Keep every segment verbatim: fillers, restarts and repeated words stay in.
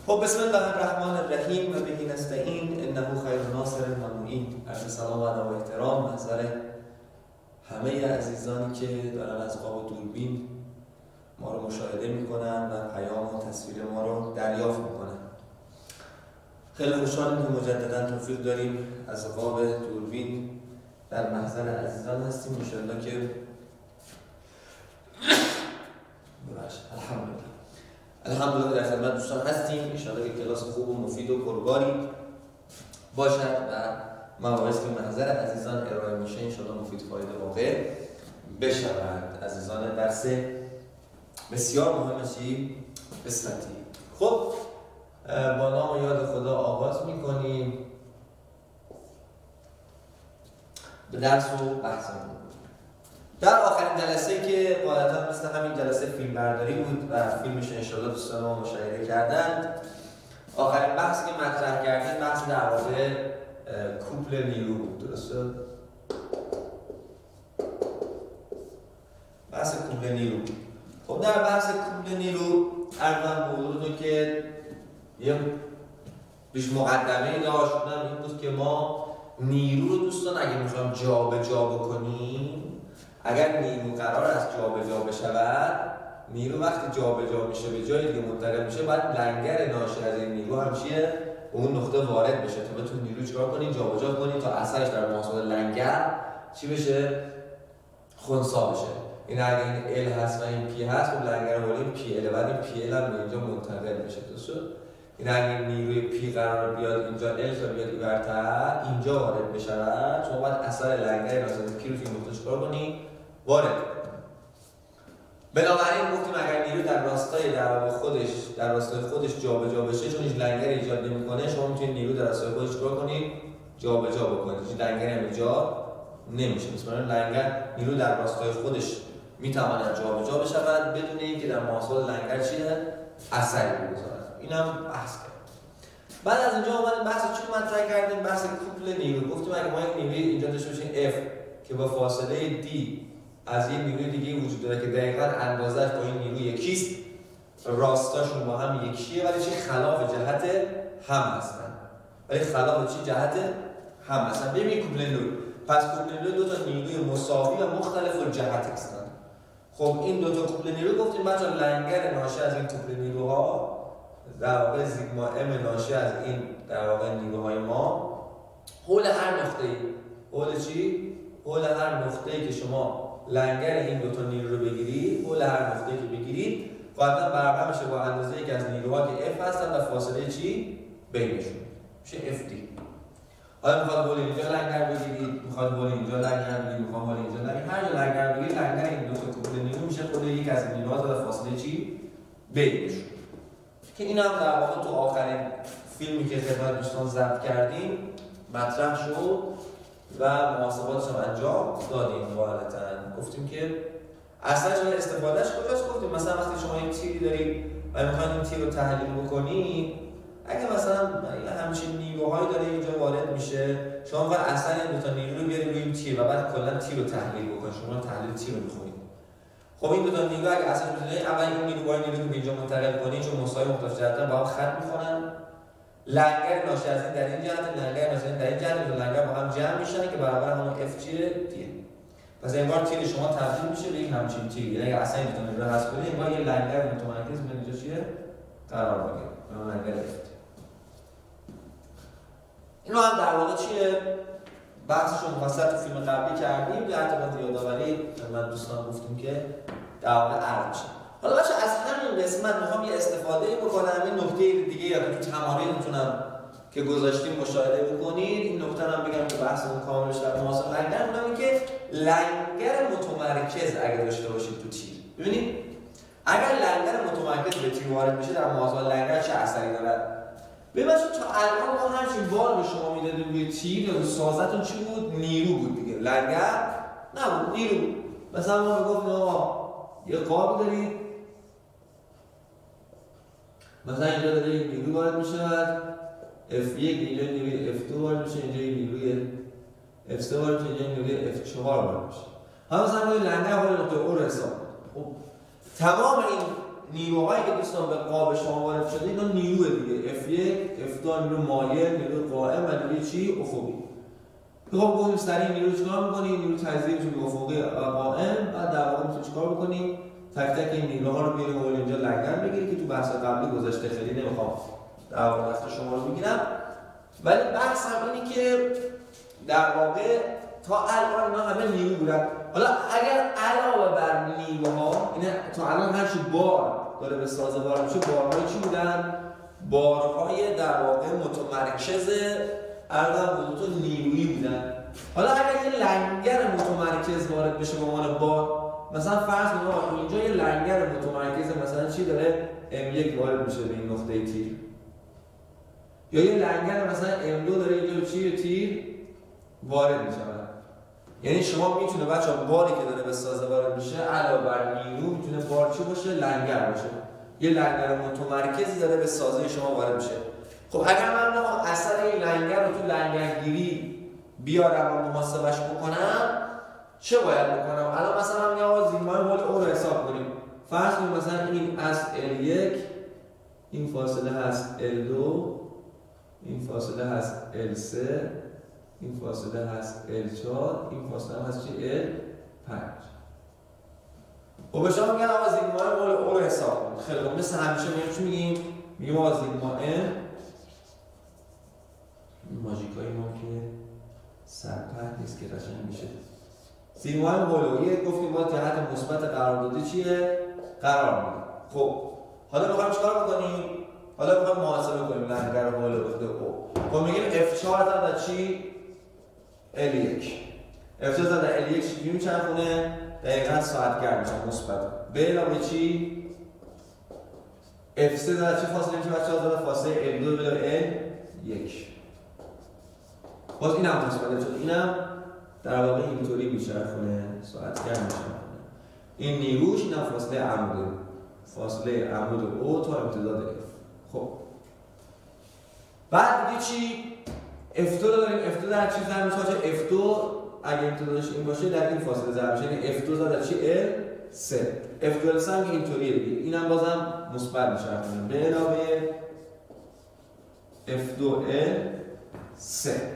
خب بسم الله الرحمن الرحیم و به نستعین انه خیر ناصر و معین. عرض سلام و ادب و احترام محضر همه عزیزانی که دارن از قاب دوربین ما رو مشاهده میکنن و پیام و تصویر ما رو دریافت میکنن. خیلی خوشحالیم که مجددا توفیق داریم از قاب دوربین در محضر عزیزان هستیم. ان شاء الله که الحمدلله الحمدلله در خدمت دوستان هستیم. ان شاء الله که کلاس خوب و مفید و پرباری باشد و مواعظ که محضر عزیزان ارائه میشه ان شاء الله مفید فایده واقع بشود. عزیزان درس بسیار مهم چی؟ قسمتی. خب با نام و یاد خدا آغاز میکنیم به درس و بحثمون. در آخرین جلسه که غالبا مثل همین جلسه فیلم برداری بود و فیلمش انشاءالله دوستان ما مشاهده کردند، آخرین بحثی که مطرح کردیم بحث در واقع کوپل نیرو بود. درسته؟ بحث کوپل نیرو. خب در بحث کوپل نیرو ارزم به حضورتون که یه بیش مقدمه داشت، اونم این بود که ما نیرو رو دوستان اگه میخوایم جا به جا بکنیم، اگر نیرو قرار است جا به جا بشود، نیرو وقتی جا به جا میشه به جایی دیگه منتقل میشه، باید لنگر ناشی از این نیرو هم چیه؟ اون نقطه وارد بشه تا بتون نیرو چیکار کنین؟ جا به جا کنین تا اثرش در محاسبه لنگر چی بشه؟ خنثی بشه. این اگه این ال هست و این پی هست، اون لنگر ولی پی ال، بعد این پی ال هم اینجا منتقل بشه. درست شد؟ این اگه نیروی پی قرار بیاد اینجا ال تا بیاد اینورتر اینجا وارد بشه، شما باید اثر لنگر ناشی از پی رو توی نقطه چیکار کنی؟ وارد. بنابراین گفتیم اگر نیرو در راستای در واقع خودش در راستای خودش جابجا بشه، چون هیچ لنگر ایجاد نمیکنه، شما میتونید نیرو در راستای خودش چیکار کنید؟ جابجا بکنید. هیچ لنگری هم ایجاد نمیشه. مثلا لنگر نیرو در راستای خودش میتواند جابجا بشود بدون اینکه در محاسبه لنگر چیه؟ اثری بگذارد. اینم بحث کردیم. بعد از اینجا اومدیم بحث چی مطرح کردیم؟ بحث کوپل نیرو. گفتیم اگه ما یک نیروی اینجا داشته باشیم F که با فاصله D از یک نیروی دیگه وجود داره که دقیقاً اندازه‌اش با این نیروی یکیست، راستاشون با هم یکیه ولی چه خلاف جهت هم هستن. ولی خلاف چی جهت هم هستن. ببینید کوپل نیرو. پس کوپل نیرو دو تا نیروی مساوی و مختلف الجهت هستن. خب این دو تا کوپل نیرو گفتیم بچا لنگر ناشی از این کوپل نیروها در واقع سیگما ام ناشی از این در واقع نیروهای ما حول هر نقطه‌ای، حول چی؟ حول هر نقطه‌ای که شما لنگر این دو تا نیرو رو بگیرید، حول هر نقطه‌ای که بگیرید قاعدتاً برابر میشه با اندازه‌ای که از نیروها که F هستن و فاصله چی بینشون میشه اف دی. حالا میخواد حول اینجا لنگر بگیرید، میخواد حول اینجا لنگر بگیرید، میخواد حول اینجا لنگر، هر جا لنگر بگیرید لنگر این دو تا کوپل نیرو میشه خود یک از نیروها و فاصله چی بینشون. که این هم در واقع تو آخرین فیلمی که خدمت دوستان ضبط کردیم مطرح شد و محاسباتش هم انجام دادیم. غالباً گفتیم که اصلا چه استفادهش کجاست؟ گفتیم مثلا وقتی شما یک تیری دارید و میخواید این تیر رو تحلیل بکنید، اگه مثلا همچین نیروهایی داره اینجا وارد میشه، شما باید اصلا این دو تا نیرو رو بیارید روی این تیر و بعد کلا تیر رو تحلیل بکنید. شما تحلیل تیر رو میخونید. خب این دو تا نیرو اگه اصلا میتونید اول این نیرو با این نیرو که اینجا منتقل کنید، چون مساوی مختلف جهتن با هم خط میخونن، لنگر ناشی از این در این جهت، لنگر ناشی از این در این جهت، دو لنگر با هم جمع میشن که برابر همون اف چیه؟ دیه. پس انگار تیر شما تبدیل میشه به یک همچین تیری. یعنی اگه اصلا این دو تا نیرو رو حذف کنید، انگار یه لنگر متمرکز بین اینجا چیه؟ قرار میگیره. اون لنگر اف. اینو هم در واقع چیه؟ بحثش رو مفصل تو فیلم قبلی کردیم. در ارتباط یادآوری من دوستان گفتیم که در واقع عرض میشه. حالا بچه از همین قسمت میخوام یه استفاده بکنم. این نکته دیگه یا تو تمارین میتونم که گذاشتیم مشاهده بکنید. این نکته هم بگم که بحثمون کامل بشه در محاسبه لنگر. اونم این که لنگر متمرکز اگه داشته باشید تو تیر، ببینید اگر لنگر متمرکز به تیر وارد میشه در محاسبه لنگر چه اثری داره؟ ببینید تا الان ما همچین بار به شما میدادیم روی تیر یا سازتون چی بود؟ نیرو بود دیگه. لنگر نبود، نیرو. مثلا ما میگفتیم آقا یه قابی دارید، مثلا اینجا داره یک نیرو وارد میشه، اف یک اینجا نیروی اف دو وارد میشه، اینجا نیروی اف سه وارد میشه، اینجا نیروی اف چهار وارد میشه. حالا مثلا ما لنگر حالا نقطه او رو حساب. خب تمام این نیروهایی که دوستان به قاب شما وارد شده اینا نیروه دیگه، اف یک، اف دو نیرو مایل، نیرو قائم و نیروی چی؟ افقی. خب گفتیم سریع نیرو چیکار می‌کنیم؟ نیرو تجزیه می‌شه افقی و قائم، بعد در واقع می‌تونیم چیکار بکنیم؟ تک تک این نیروها رو بیاریم و اینجا لنگر بگیریم که تو بحث قبلی گذاشته، خیلی نمی‌خوام در واقع وقت شما رو بگیرم. ولی بحث هم اینه که در واقع تا الان اینا همه نیرو بودن. حالا اگر علاوه بر نیروها، این تا الان هر چی بار داره به سازه وارد میشه، بارهای چی بودن؟ بارهای در واقع متمرکز عرضم بودن نیرویی بودن. حالا اگر یه لنگر متمرکز وارد بشه به عنوان بار، مثلا فرض کنید اینجا یه لنگر متمرکز مثلا چی داره؟ ام یک وارد میشه به این نقطه تیر. یا یه لنگر مثلا ام دو داره اینجا چی تیر وارد میشه. یعنی شما میتونه بچه‌ها باری که داره به سازه وارد میشه علاوه بر نیرو میتونه بار چی باشه؟ لنگر باشه. یه لنگر متمرکزی داره به سازه شما وارد میشه. خب اگر من بخوام اثر این لنگر رو تو لنگرگیری بیارم و محاسبش بکنم چه باید بکنم؟ الان مثلا میگم آقا زیرمایه مول او رو حساب کنیم. فرض کنیم مثلا این از ال یک، این فاصله هست ال دو، این فاصله هست ال سه، این فاصله هست ال چهار، این فاصله هست چی؟ ال پنج. خب به شما میگن آقا زیرمایه مول او رو حساب کنید. خیلی خوب، مثل همیشه میگیم چی میگیم؟ میگیم آقا زیرمایه ماژیکای ما که سرپرد نیست که قشنگ میشه. زیرمایه مولویی گفتیم ما جهت مثبت قراردادی چیه؟ قرار میدیم. خب حالا میخوایم چیکار بکنیم؟ حالا میخوایم محاسبه کنیم لنگر مولوی او. خب میگیم اف چهار زد چی؟ ال یک. اف چهار زد ال یک چی میچرخونه؟ دقیقاً ساعتگر میشه مثبت. به علاوه چی؟ اف سه زد چه فاصله میشه بچه‌ها؟ زد فاصله ال دو به ال یک. باز اینم مثبته، چون اینم در واقع اینطوری میچرخونه، ساعتگر میچرخونه. این نیروش، اینم فاصله عمود، فاصله عمود او تا امتداد اف. خب بعد دیگه چی؟ اف دو رو داریم. اف دو در چی ضرب میشه؟ اف دو اگه امتدادش این باشه در این فاصله ضرب میشه، یعنی اف دو زد چی؟ ال سه. اف دو ال سه هم اینطوریه دیگه، اینم بازم مثبت میچرخونه به علاوه اف دو ال سه.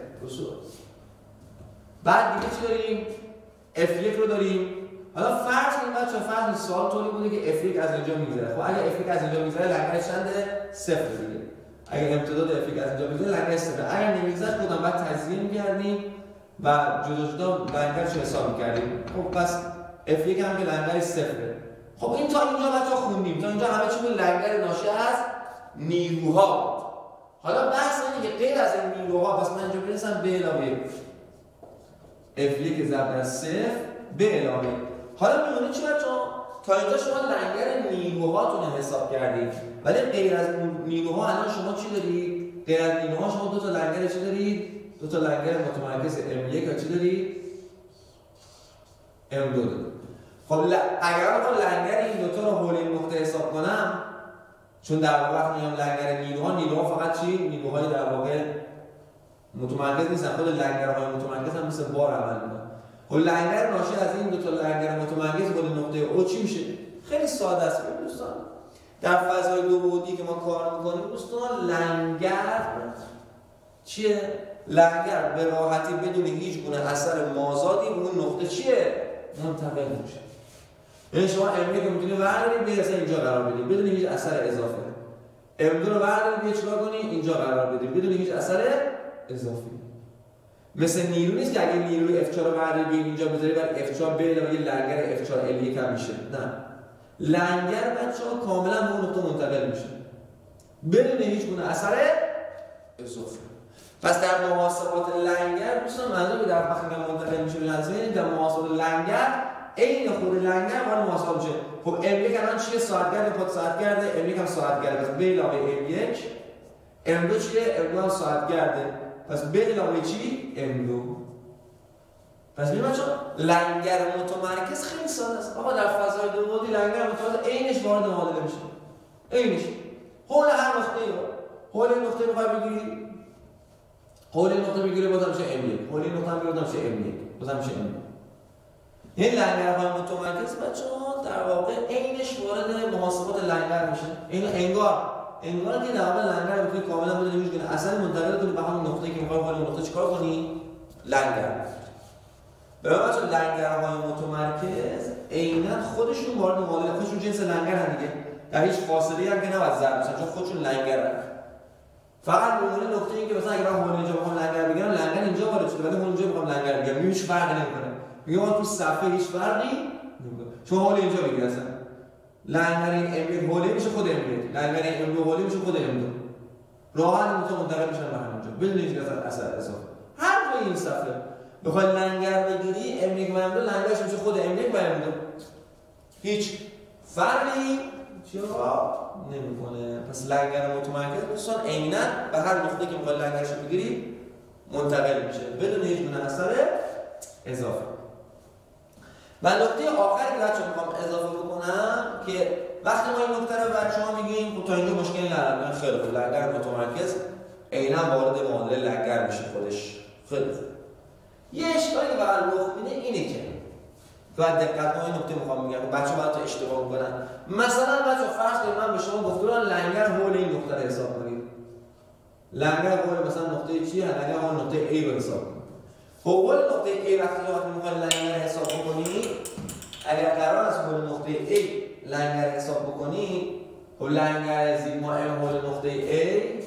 بعد دیگه چی داریم؟ اف یک رو داریم. حالا فرض کنید بچه‌ها، فرض سوال طوری بوده که اف یک از اینجا میگذره. خب اگه اف یک از اینجا میگذره لنگرش چنده؟ صفر دیگه. اگه امتداد اف یک از اینجا میگذره لنگرش صفر. اگر نمیگذره خودم بعد تجزیه می‌کردیم و جدا جدا لنگرش رو حساب می‌کردیم. خب پس اف یک هم که لنگرش صفره. خب این تا اینجا بچه‌ها خوندیم. تا اینجا همه چی بود لنگر ناشی از نیروها. حالا بحث اینه که غیر از این نیروها، پس من اینجا برسم به علاوه اف یک ضرب در صفر به علاوه. حالا می‌بینید چی بچه‌ها؟ تا اینجا شما لنگر نیروهاتون رو حساب کردید، ولی غیر از نیروها الان شما چی دارید؟ غیر از نیروها شما دو تا لنگر چی دارید؟ دو تا لنگر متمرکز ام یک و چی دارید؟ ام دو دارید. خب اگر من لنگر این دو تا رو حول این نقطه حساب کنم، چون در واقع وقتی میگم لنگر نیروها، نیروها فقط چی؟ نیروهای در واقع متمرکز نیستن. خود لنگرهای متمرکز هم مثل بار عمل میکنن. خب لنگر ناشی از این دو تا لنگر متمرکز بود نقطه او چی میشه؟ خیلی ساده است دوستان. در فضای دو بعدی که ما کار میکنیم دوستان، لنگر چیه؟ لنگر به راحتی بدون هیچ گونه اثر مازادی به اون نقطه چیه؟ منتقل میشه. یعنی شما ام یک رو میتونید بردارید بیاد اصلا اینجا قرار بدید بدون هیچ اثر اضافه. ام دو رو بردارید بیاد چیکار کنید؟ اینجا قرار بدید بدون هیچ اثر اضافی. مثل نیرو نیست که اگه نیروی اف چهار رو بردارید بیاد اینجا بذارید بعد اف چهار به علاوه لنگر اف چهار ال یک هم میشه. نه. لنگر بچه‌ها کاملا به اون نقطه منتقل میشه. بدون هیچ گونه اثر اضافی. پس در محاسبات لنگر دوستان منظور به در وقتی که منتقل میشه به لنگر، در محاسبات لنگر عین خود لنگر باید محاسبه میشه. خب ام یک الان چیه؟ ساعتگرد پاد ساعتگرده، ام یک هم ساعتگرده، پس به علاوه ام یک، ام دو چیه؟ ام دو هم ساعتگرده، پس به علاوه چی؟ ام دو. پس ببین بچه‌ها لنگر متمرکز خیلی ساده است. آقا در فضای دو بعدی لنگر متمرکز عینش وارد معادله میشه. عینش. حول هر نقطه‌ای رو. حول این نقطه رو بخوای بگیری، حول این نقطه بگیری بازم میشه ام یک. حول این نقطه هم بگیری بازم میشه ام یک. بازم میشه ام یک. این لنگرهای متمرکز بچه‌ها در واقع عینش وارد محاسبات لنگر میشه. این انگار انگار که در واقع لنگر رو میتونی کاملا بدونی کنی اصلا منتقل کنی به همون نقطه‌ای که می‌خوای وارد نقطه چیکار کنی؟ لنگر. برای بچه‌ها لنگرهای متمرکز عیناً خودشون وارد معادله خودشون جنس لنگرن دیگه. در هیچ فاصله‌ای هم که نباید ضرب بشن چون خودشون لنگرن. فقط به نقطه این که مثلا اگه من هول اینجا بخوام لنگر بگیرم لنگر اینجا وارد شده ولی هول اینجا بخوام لنگر بگیرم هیچ فرقی نمی‌کنه. میگم تو صفحه هیچ فرقی نمی‌کنه. چون هول اینجا بگیر اصلا. لنگر این ام یک هول میشه خود ام یک. لنگر این ام دو هول میشه خود ام دو. راحت میتونه منتقل بشن به همونجا. بدون هیچ اثر اضافه. هر جای این صفحه بخوای لنگر بگیری ام یک و ام دو لنگرش میشه خود ام یک و ام دو. هیچ فرقی چرا نمیکنه. پس لنگر متمرکز دوستان عیناً به هر نقطه‌ای که میخوای لنگرش رو بگیری منتقل میشه بدون هیچ گونه اثر اضافه. و نکته آخری که بچه‌ها میخوام اضافه بکنم که وقتی ما این نکته رو بچه‌ها میگیم خب تا اینجا مشکلی نداره خیلی خوب لنگر متمرکز عیناً وارد معادله لنگر میشه خودش. خیلی خوب. یه اشکالی که برای رخ میده اینه که باید دقت کنید این نکته میخوام میگم بچه‌ها باید اشتباه میکنن. مثلا بچه‌ها فرض کنید من به شما گفتم لنگر حول این نقطه رو حساب کنید. لنگر حول مثلا نقطه چیه؟ لنگر حول نقطه A رو حساب کنید. حول نقطه A وقتی وقتی میخواید لنگر حساب بکنید اگر قرار است حول نقطه A لنگر حساب بکنید خب لنگر سیگما M حول نقطه A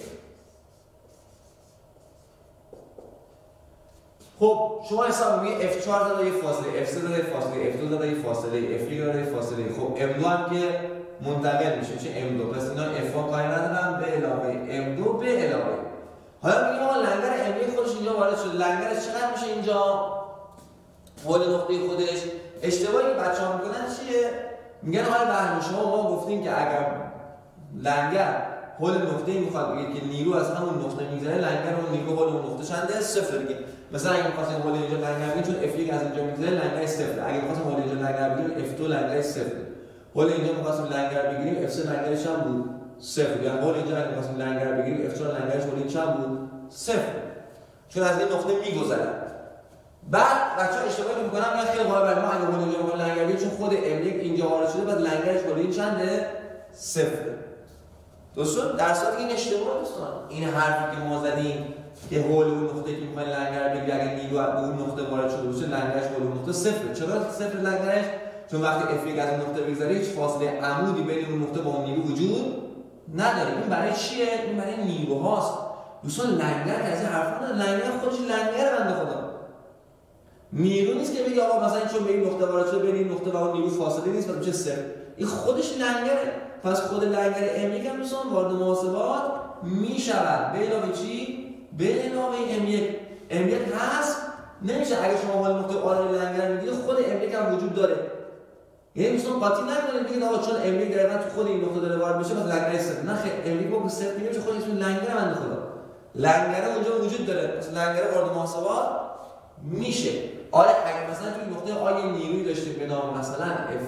خب شما حساب می‌کنید اف چهار زده یه فاصله اف سه زده یه فاصله اف دو زده یه فاصله اف یک زده یه فاصله خب ام دو هم که منتقل میشه میشه ام دو پس اینا اف یک کاری ندارن به علاوه ام دو به علاوه حالا میگیم آقا لنگر ام یک خودش اینجا وارد شده لنگرش چقدر میشه اینجا حول نقطه خودش اشتباهی که بچه‌ها میکنن چیه میگن آقا بهمن شما ما گفتیم که اگر لنگر حول نقطه‌ای میخواد بگه که نیرو از همون نقطه میگذره لنگر اون نیرو حول اون نقطه چنده صفر دیگه. مثلا اگه می‌خواستیم حول اینجا لنگر بگیریم چون اف یک از اینجا میگذره لنگر صفر. اگه می‌خواستیم حول اینجا لنگر بگیریم اف دو لنگر صفر. حول اینجا می‌خواستیم لنگر بگیریم اف سه لنگرش هم بود صفر. یعنی حول اینجا اگه می‌خواستیم لنگر بگیریم اف چهار لنگرش حول این چند بود صفر. چون از این نقطه میگذره. بعد بچه‌ها اشتباه می‌کنن میگن خیلی بالا برای ما اگه حول اینجا بخوایم لنگر بگیریم چون خود ام یک اینجا وارد شده بعد لنگرش حول این چنده صفر. دوستان در صورتی این اشتباه دوستان این حرفی که ما زدیم که حول اون نقطه‌ای که می‌خواید لنگر بگیری اگه نیرو به اون نقطه وارد شده باشه لنگرش حول اون نقطه صفره. چرا صفر لنگرش؟ چون وقتی اف یک از اون نقطه بگذره هیچ فاصله عمودی بین اون نقطه با اون نیرو وجود نداره. این برای چیه؟ این برای نیروهاست. دوستان لنگر از این حرفا نه لنگر خودش لنگر بنده خدا. نیرو نیست که بگی آقا مثلا چون به این نقطه وارد شده بین این نقطه و اون نیرو فاصله نیست و میشه صفر. این خودش لنگره. پس خود لنگر ام یک هم دوستان وارد محاسبات میشود به علاوه چی؟ به علاوه ام یک ام یک هست نمیشه اگه شما حال نقطه آر لنگر میگیرید خود ام یک هم وجود داره. یعنی دوستان قاطی نکنید بگید آقا چون ام یک دقیقاً تو خود این نقطه داره وارد میشه مثلا لنگر صفر. نه خیر ام یک با صفر میشه خود اسم لنگر بنده خدا. لنگر اونجا وجود داره. مثلا لنگر وارد محاسبات میشه. آره اگه مثلا توی نقطه آ نیرویی داشتیم به نام مثلا اف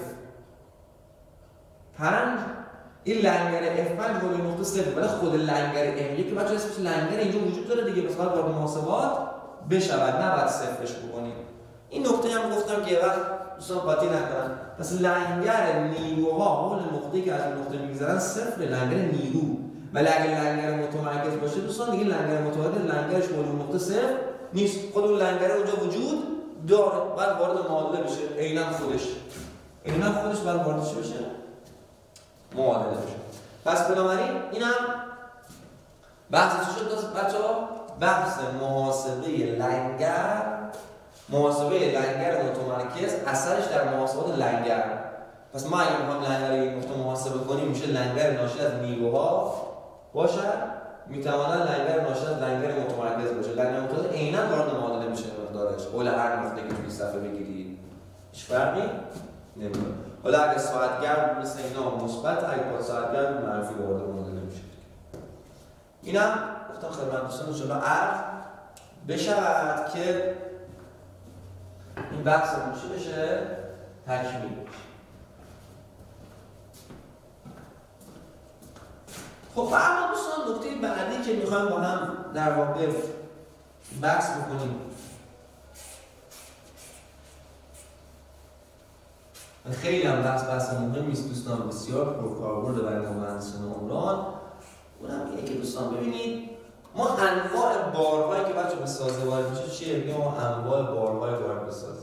پنج این لنگر اف پنج حول نقطه صفر ولی خود لنگر ام یک که بچه‌ها اسمش لنگر اینجا وجود داره دیگه مثلا وارد محاسبات بشود نباید صفرش بکنیم. این نکته هم گفتم که وقت دوستان قاطی نکنن. پس لنگر نیروها حول نقطه‌ای که از اون نقطه میگذرن صفر لنگر نیرو. ولی اگه لنگر متمرکز باشه دوستان دیگه لنگر متمرکز لنگرش حول نقطه صفر نیست. خود اون لنگر اونجا وجود داره بعد وارد معادله بشه عیناً خودش عیناً خودش بعد وارد بشه معادله بشه. پس بنابراین اینم بحث چی شد بچه‌ها؟ بحث محاسبه لنگر محاسبه لنگر متمرکز اثرش در محاسبات لنگر. پس ما اگه می‌خوایم لنگر یک نقطه محاسبه کنیم میشه لنگر ناشی از نیروها باشد میتواند لنگر ناشی از لنگر متمرکز باشه. لنگر متمرکز عیناً وارد معادله میشه مقدارش حول هر نقطه‌ای که توی صفحه بگیرید هیچ فرقی نمی‌کنه. حالا اگه ساعتگر مثل اینا مثبت اگه با ساعتگر منفی وارد معادله میشه. اینم گفتم خدمت دوستان ان شاءالله عرض بشود که این بحثمون چی بشه تکمیل بشه. خب اما دوستان نکته بعدی که میخوایم با هم در واقع بحث بکنیم خیلی هم بحث بحث مهمی است دوستان، بسیار پرکاربرد برای ما مهندسان عمران. اونم اینه که دوستان ببینید ما انواع بارهایی که بچه به سازه وارد میشه چیه؟ میگه ما انواع بارهای وارد به سازه.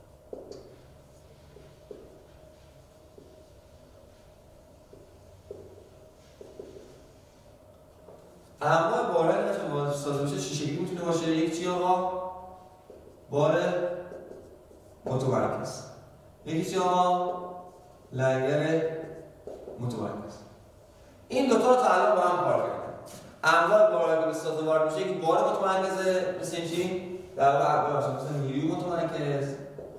انواع بارهایی که بچه وارد به سازه میشه چه شکلی میتونه باشه؟ یک چی آقا؟ بار متمرکز. یکی چی آقا؟ لنگر متمرکز. این دوتا رو تا الان با هم کار کردیم. انواع بارهایی که به سازه وارد میشه یک بار متمرکزه، مثل چی؟ در واقع انواع باشه مثل نیروی متمرکز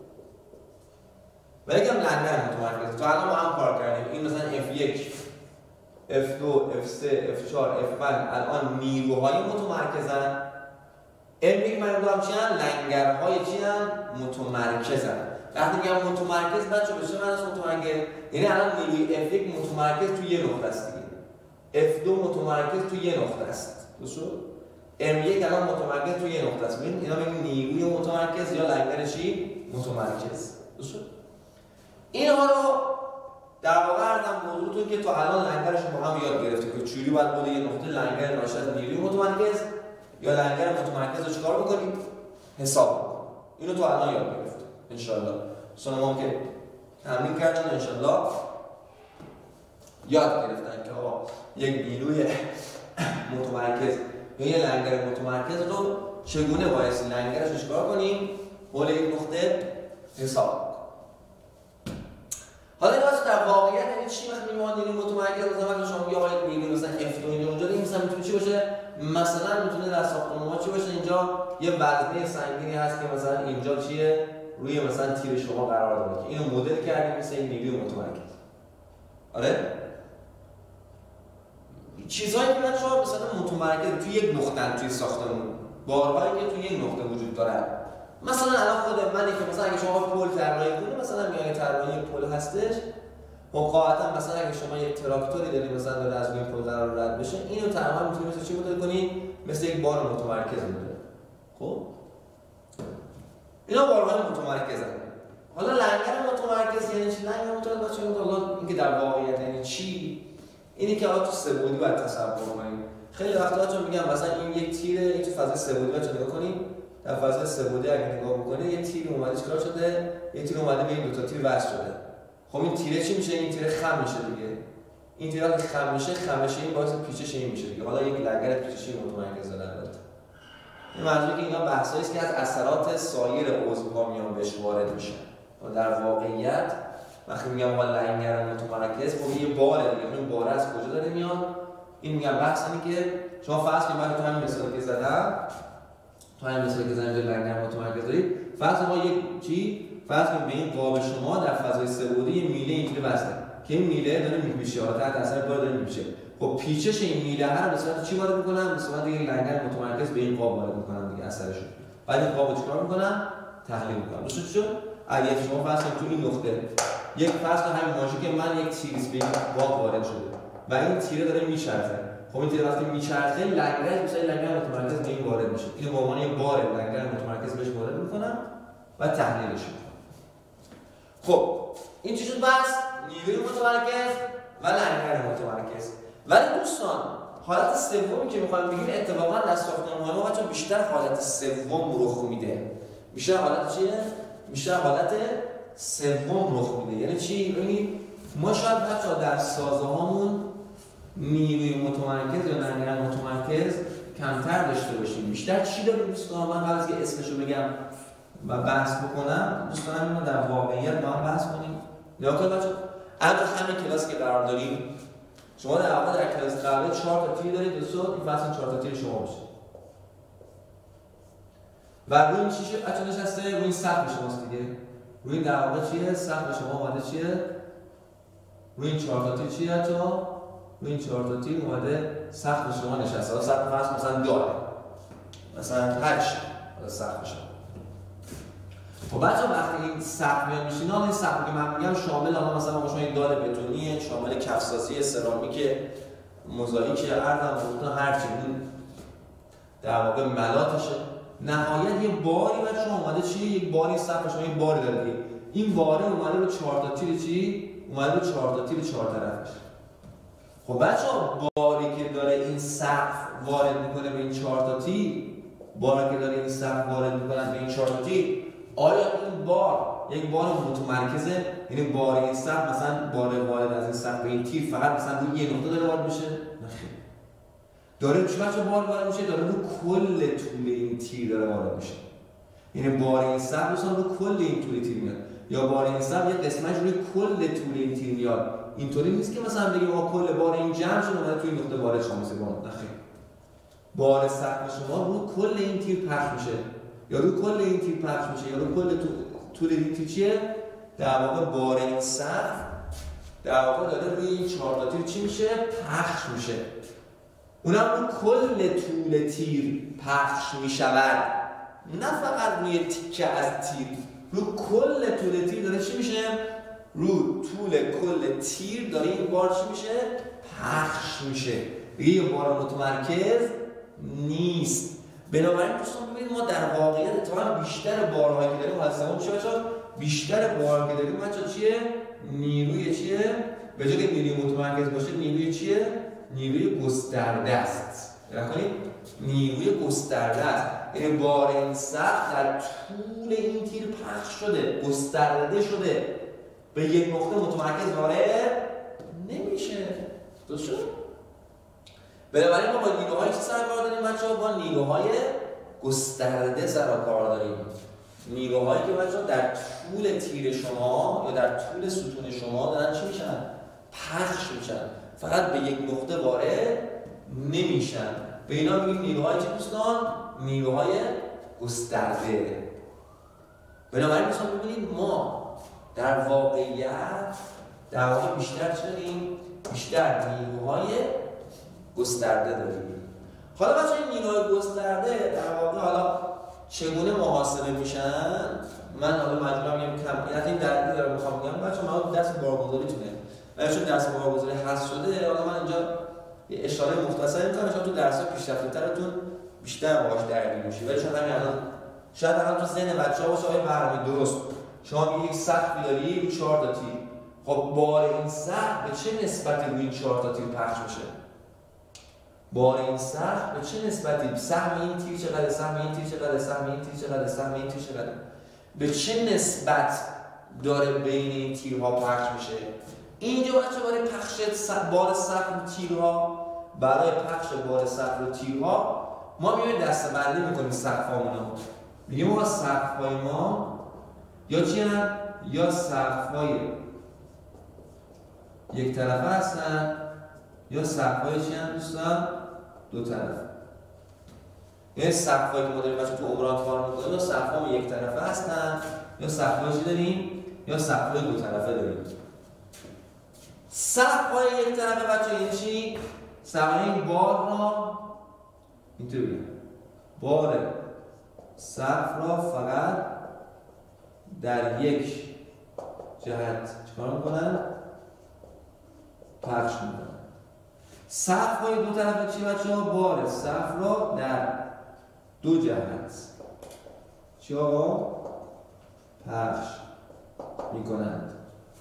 و یکم لنگر متمرکز. تا الان با هم کار کردیم. این مثلا اف یک، اف دو، اف سه، اف چهار، اف پنج الان نیروهای متمرکزن. ام یک من دو هم چی هن؟ لنگرهای چی هن؟ متمرکزن. وقتی میگم متمرکز بچه به چه معنی است متمرکز؟ یعنی الان نیروی اف یک متمرکز تو یه نقطه است دیگه. اف دو متمرکز تو یه نقطه است. درست شد؟ ام یک الان متمرکز تو یه نقطه است. ببین اینا میگن نیروی متمرکز یا لنگر چی؟ متمرکز. درست شد؟ اینها رو در واقع عرضم موضوعتون که تو الان لنگرش با هم یاد گرفتید که چجوری باید بود یه نقطه لنگر ناشی از نیروی متمرکز یا لنگر متمرکز رو چیکار بکنیم؟ حساب بکنیم. اینو تو الان یاد گرفتید ان شاء الله. دوستان ما که تمرین کردن ان شاء الله یاد گرفتن که آقا یک نیروی متمرکز یا یه لنگر متمرکز رو چگونه باید لنگرش رو چیکار کنیم؟ حول یک نقطه حساب کنیم. حالا این واسه در واقعیت یعنی چی؟ وقتی میگم نیروی متمرکز مثلا شما میگی آقا نیروی مثلا اف دو اینجا اونجا این مثلا میتونه چی باشه؟ مثلا میتونه در ساختمان ما چی باشه؟ اینجا یه وزنه سنگینی هست که مثلا اینجا چیه؟ روی مثلا تیر شما قرار داده که اینو مدل کردیم مثل این نیروی متمرکز. آره؟ چیزهایی که من شما مثلا متمرکز توی یک نقطه توی ساختمون، بارهایی که توی یک نقطه وجود دارن. مثلا الان خود منی که مثلا اگه شما پل طراحی کنید، مثلا میگه طراحی پل هستش، خب قاعدتا مثلا اگه شما یک تراکتوری دارید مثلا داره از روی پل قرار رد بشه، اینو تقریبا میتونید مثل چی مدل کنید؟ مثل یک بار متمرکز مدل. خب اینا بارهای متمرکزن. حالا لنگر متمرکز یعنی چی؟ لنگر متمرکز چه حالا اینکه در واقعیت یعنی چی؟ اینی که آقا تو سه‌بعدی باید تصور کنید. خیلی وقتا چون میگم مثلا این یک تیره، این تو فضای سه‌بعدی بچا نگاه کنید. در فضای سه‌بعدی اگه نگاه بکنید یه تیر اومده چیکار شده؟ یه تیر اومده به این دو تا تیر وصل شده. خب این تیره چی میشه؟ این تیره خم میشه دیگه. این تیره وقتی خم میشه، خمشه این باعث پیچش این میشه دیگه. حالا یک لنگر پیچشی متمرکز داره البته. این منظوری که اینا بحثایی است که از اثرات سایر عضوها میان بهش وارد میشن. و در واقعیت وقتی میگم ما لنگر متمرکز خب یه باره دیگه. اون باره از کجا داره میاد؟ این میگم بحث اینه که شما فرض کنید من تو همین مثالی که زدم تو همین مثالی که زدم لنگر متمرکز دارید، فرض ما یک چی فرض کنید به این قاب شما در فضای سه‌بعدی یه میله اینجوری وصله که این میله داره میپیچه، حالا تحت اثر بار داره میپیچه. خب پیچش این میله هر به صورت چی وارد میکنم؟ به صورت یک لنگر متمرکز به این قاب وارد میکنم دیگه اثرشو. بعد این قابو چیکار میکنم؟ تحلیل میکنم. درست شد؟ اگه شما فرض کنید تو این نقطه یک فرض کنید همین ماژیک من یک تیریس به این قاب وارد شده و این تیره داره میچرخه. خب این تیره وقتی میچرخه لنگر مثلا لنگر متمرکز به این وارد میشه. اینو به عنوان یک بار لنگر متمرکز بهش وارد میکنم و تحلیلش میکنم. خب این چی شد بس؟ نیروی متمرکز و لنگر متمرکز. ولی دوستان حالت سومی که میخوایم بگیم اتفاقا در ساختمان ما بچا بیشتر حالت سوم رخ میده. بیشتر حالت چیه؟ بیشتر حالت سوم رخ میده. یعنی چی؟ یعنی ما شاید بچا در سازه هامون نیروی متمرکز یا لنگر متمرکز کمتر داشته باشیم. بیشتر چی داریم دوستان؟ من قبل از که اسمشو بگم و بحث بکنم دوست دارم اینو در واقعیت با هم بحث کنیم. نگاه کنید بچه‌ها، الان همین کلاسی که قرار داریم شما در واقع در کلاس قبل چهار تا تیر دارید دوستان، این فصل چهار تا تیر شما باشه و روی این چیشه بچه‌ها نشسته، روی این سقف شماست دیگه. روی این در واقع چیه؟ سقف شما اومده چیه؟ روی این چهار تا تیر چیه بچه‌ها؟ روی این چهار تا تیر اومده سقف شما نشسته. حالا سقف فرض مثلا داره مثلا هشت حالا سقف شما. خب بچه‌ها وقتی این سقف میاد میشینه، این سقفی که من میگم شامل حالا مثلا ما شما این دار بتونیه، شامل کفسازی، سرامیک، موزاییک، ارزم بودن هر چی این در واقع ملاتشه. نهایت یه باری بچه‌ها اومده چیه؟ یک باری سقف شما یک باری داره دیگه. این باره اومده رو چهار تا تیر چی؟ اومده رو چهار تا تیر چهار طرفش. خب بچه‌ها باری که داره این سقف وارد میکنه به این چهار تا تیر، باری که داره این سقف وارد میکنه به این چهار تا تیر، آیا این بار یک بار متمرکزه؟ یعنی بار این سقف مثلا بار وارد از این سقف به این تیر فقط مثلا روی یه نقطه داره وارد میشه؟ نه خیر. داره چه بچه بار وارد میشه؟ داره رو کل طول این تیر داره وارد میشه. یعنی بار این سقف مثلا رو کل این طول تیر میاد، یا بار این سقف یه قسمتش روی کل طول این تیر میاد. اینطوری نیست که مثلا بگیم ما کل بار این جمع شده اومده توی نقطه وارد شما مثل بار. نه خیر. بار سقف شما رو کل این تیر پخش میشه، یا رو کل این تیر پخش میشه، یا رو کل طول این تیر چیه؟ در واقع بار این سقف در واقع داره روی این چهار تا تیر چی میشه؟ پخش میشه. اونم رو کل طول تیر پخش میشود، نه فقط روی تیکه از تیر، رو کل طول تیر داره چی میشه؟ رو طول کل تیر داره این بار چی میشه؟ پخش میشه. یه بار متمرکز نیست. بنابراین دوستان ببینید ما در واقعیت اتفاقا بیشتر بارهایی که داریم حالا چیه بچه‌ها؟ بیشتر بارهایی که داریم بچه‌ها چیه؟ نیروی چیه؟ به جای که نیروی متمرکز باشه نیروی چیه؟ نیروی گسترده است. نگاه کنید، نیروی گسترده است. یعنی بار این سقف در طول این تیر پخش شده، گسترده شده، به یک نقطه متمرکز وارد نمیشه. درست شد؟ بنابراین ما با نیروهای چه سر کار داریم بچه‌ها؟ با نیروهای گسترده سر کار داریم. نیروهایی که بچه‌ها در طول تیر شما یا در طول ستون شما دارن چی میشن؟ پخش میشن، فقط به یک نقطه وارد نمیشن. به اینا میگیم نیروهای چه دوستان؟ نیروهای گسترده. بنابراین دوستان ببینید ما در واقعیت در واقع بیشتر چه داریم؟ بیشتر نیروهای گسترده داریم. حالا بچه این نیروهای گسترده در واقع حالا چگونه محاسبه میشن؟ من حالا مجبورم بگم کم این درگیر دارم میخوام بگم بچه من درس بارگذاریتونه. من چون درس بارگذاری حذف شده، حالا من اینجا یه اشاره مختصری میکنم چون تو درس‌های پیشرفته‌ترتون بیشتر باهاش درگیر میشی. ولی شاید همین الان شاید الان تو ذهن بچه‌ها باشه آقای برنامه درست. شما یک سقفی داری روی چهار تا تیر. خب بار این سقف به چه نسبتی روی این چهار تا تیر پخش میشه؟ بار این سقف به چه نسبتی؟ سهم این تیر چقدر؟ سهم این تیر چقدر؟ سهم این تیر چقدر؟ سهم این تیر چقدر؟ به چه نسبت داره بین این تیرها پخش میشه؟ اینجا بچه برای پخش بار سقف و تیرها، برای پخش بار سقف و تیرها ما میایم دسته‌بندی میکنیم سقفامون رو. میگیم ما سقف‌های ما یا چی هستن؟ یا سقف‌های یک طرفه هستن یا سقف‌های چی هستن دوستان؟ دو طرفه. یعنی سقف‌هایی که ما داریم بچه تو عمران کار میکنیم یا سقف‌های یک طرفه هستن یا سقف‌های چی داریم؟ یا سقف‌های دو طرفه داریم. سقف‌های یک طرفه بچه این چی؟ سقف‌های این بار را اینطور بگم بار سقف را فقط در یک جهت چکار میکنن؟ پخش میکنن. سقف‌های دو طرفه چی بچه ها؟ بار سقف را در دو جهت چی آقا؟ پخش میکنند.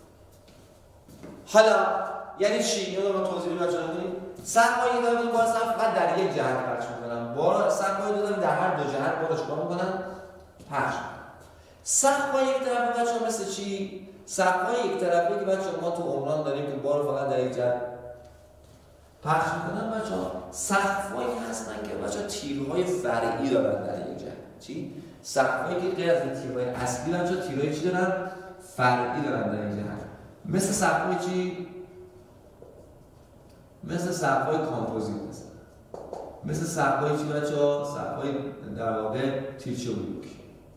حالا یعنی چی؟ یه رو توضیح بدیم بچه‌ها کنیم. سقف‌های دو طرفه بار سقف فقط در یک جهت پخش میکنن. بار سقف‌های دو طرفه در هر دو جهت بارش چیکار میکنن؟ پخش. سقف‌های یک طرفه بچه‌ها مثل چی؟ سقف‌های یک طرفه که بچه‌ها ما تو عمران داریم که بار فقط در یک جهت پخش میکنن بچه‌ها. سقف‌هایی هستن که بچه‌ها تیرهای فرعی دارن در یک جهت. چی؟ سقف‌هایی که غیر از تیرهای اصلی بچه‌ها تیرهای چی دارن؟ فرعی دارن در یک جهت. مثل سقف‌های چی؟ مثل سقف‌های کامپوزیت هستن. مثل سقف‌های چی بچه‌ها؟ سقف‌های در واقع تیرچه بلوک.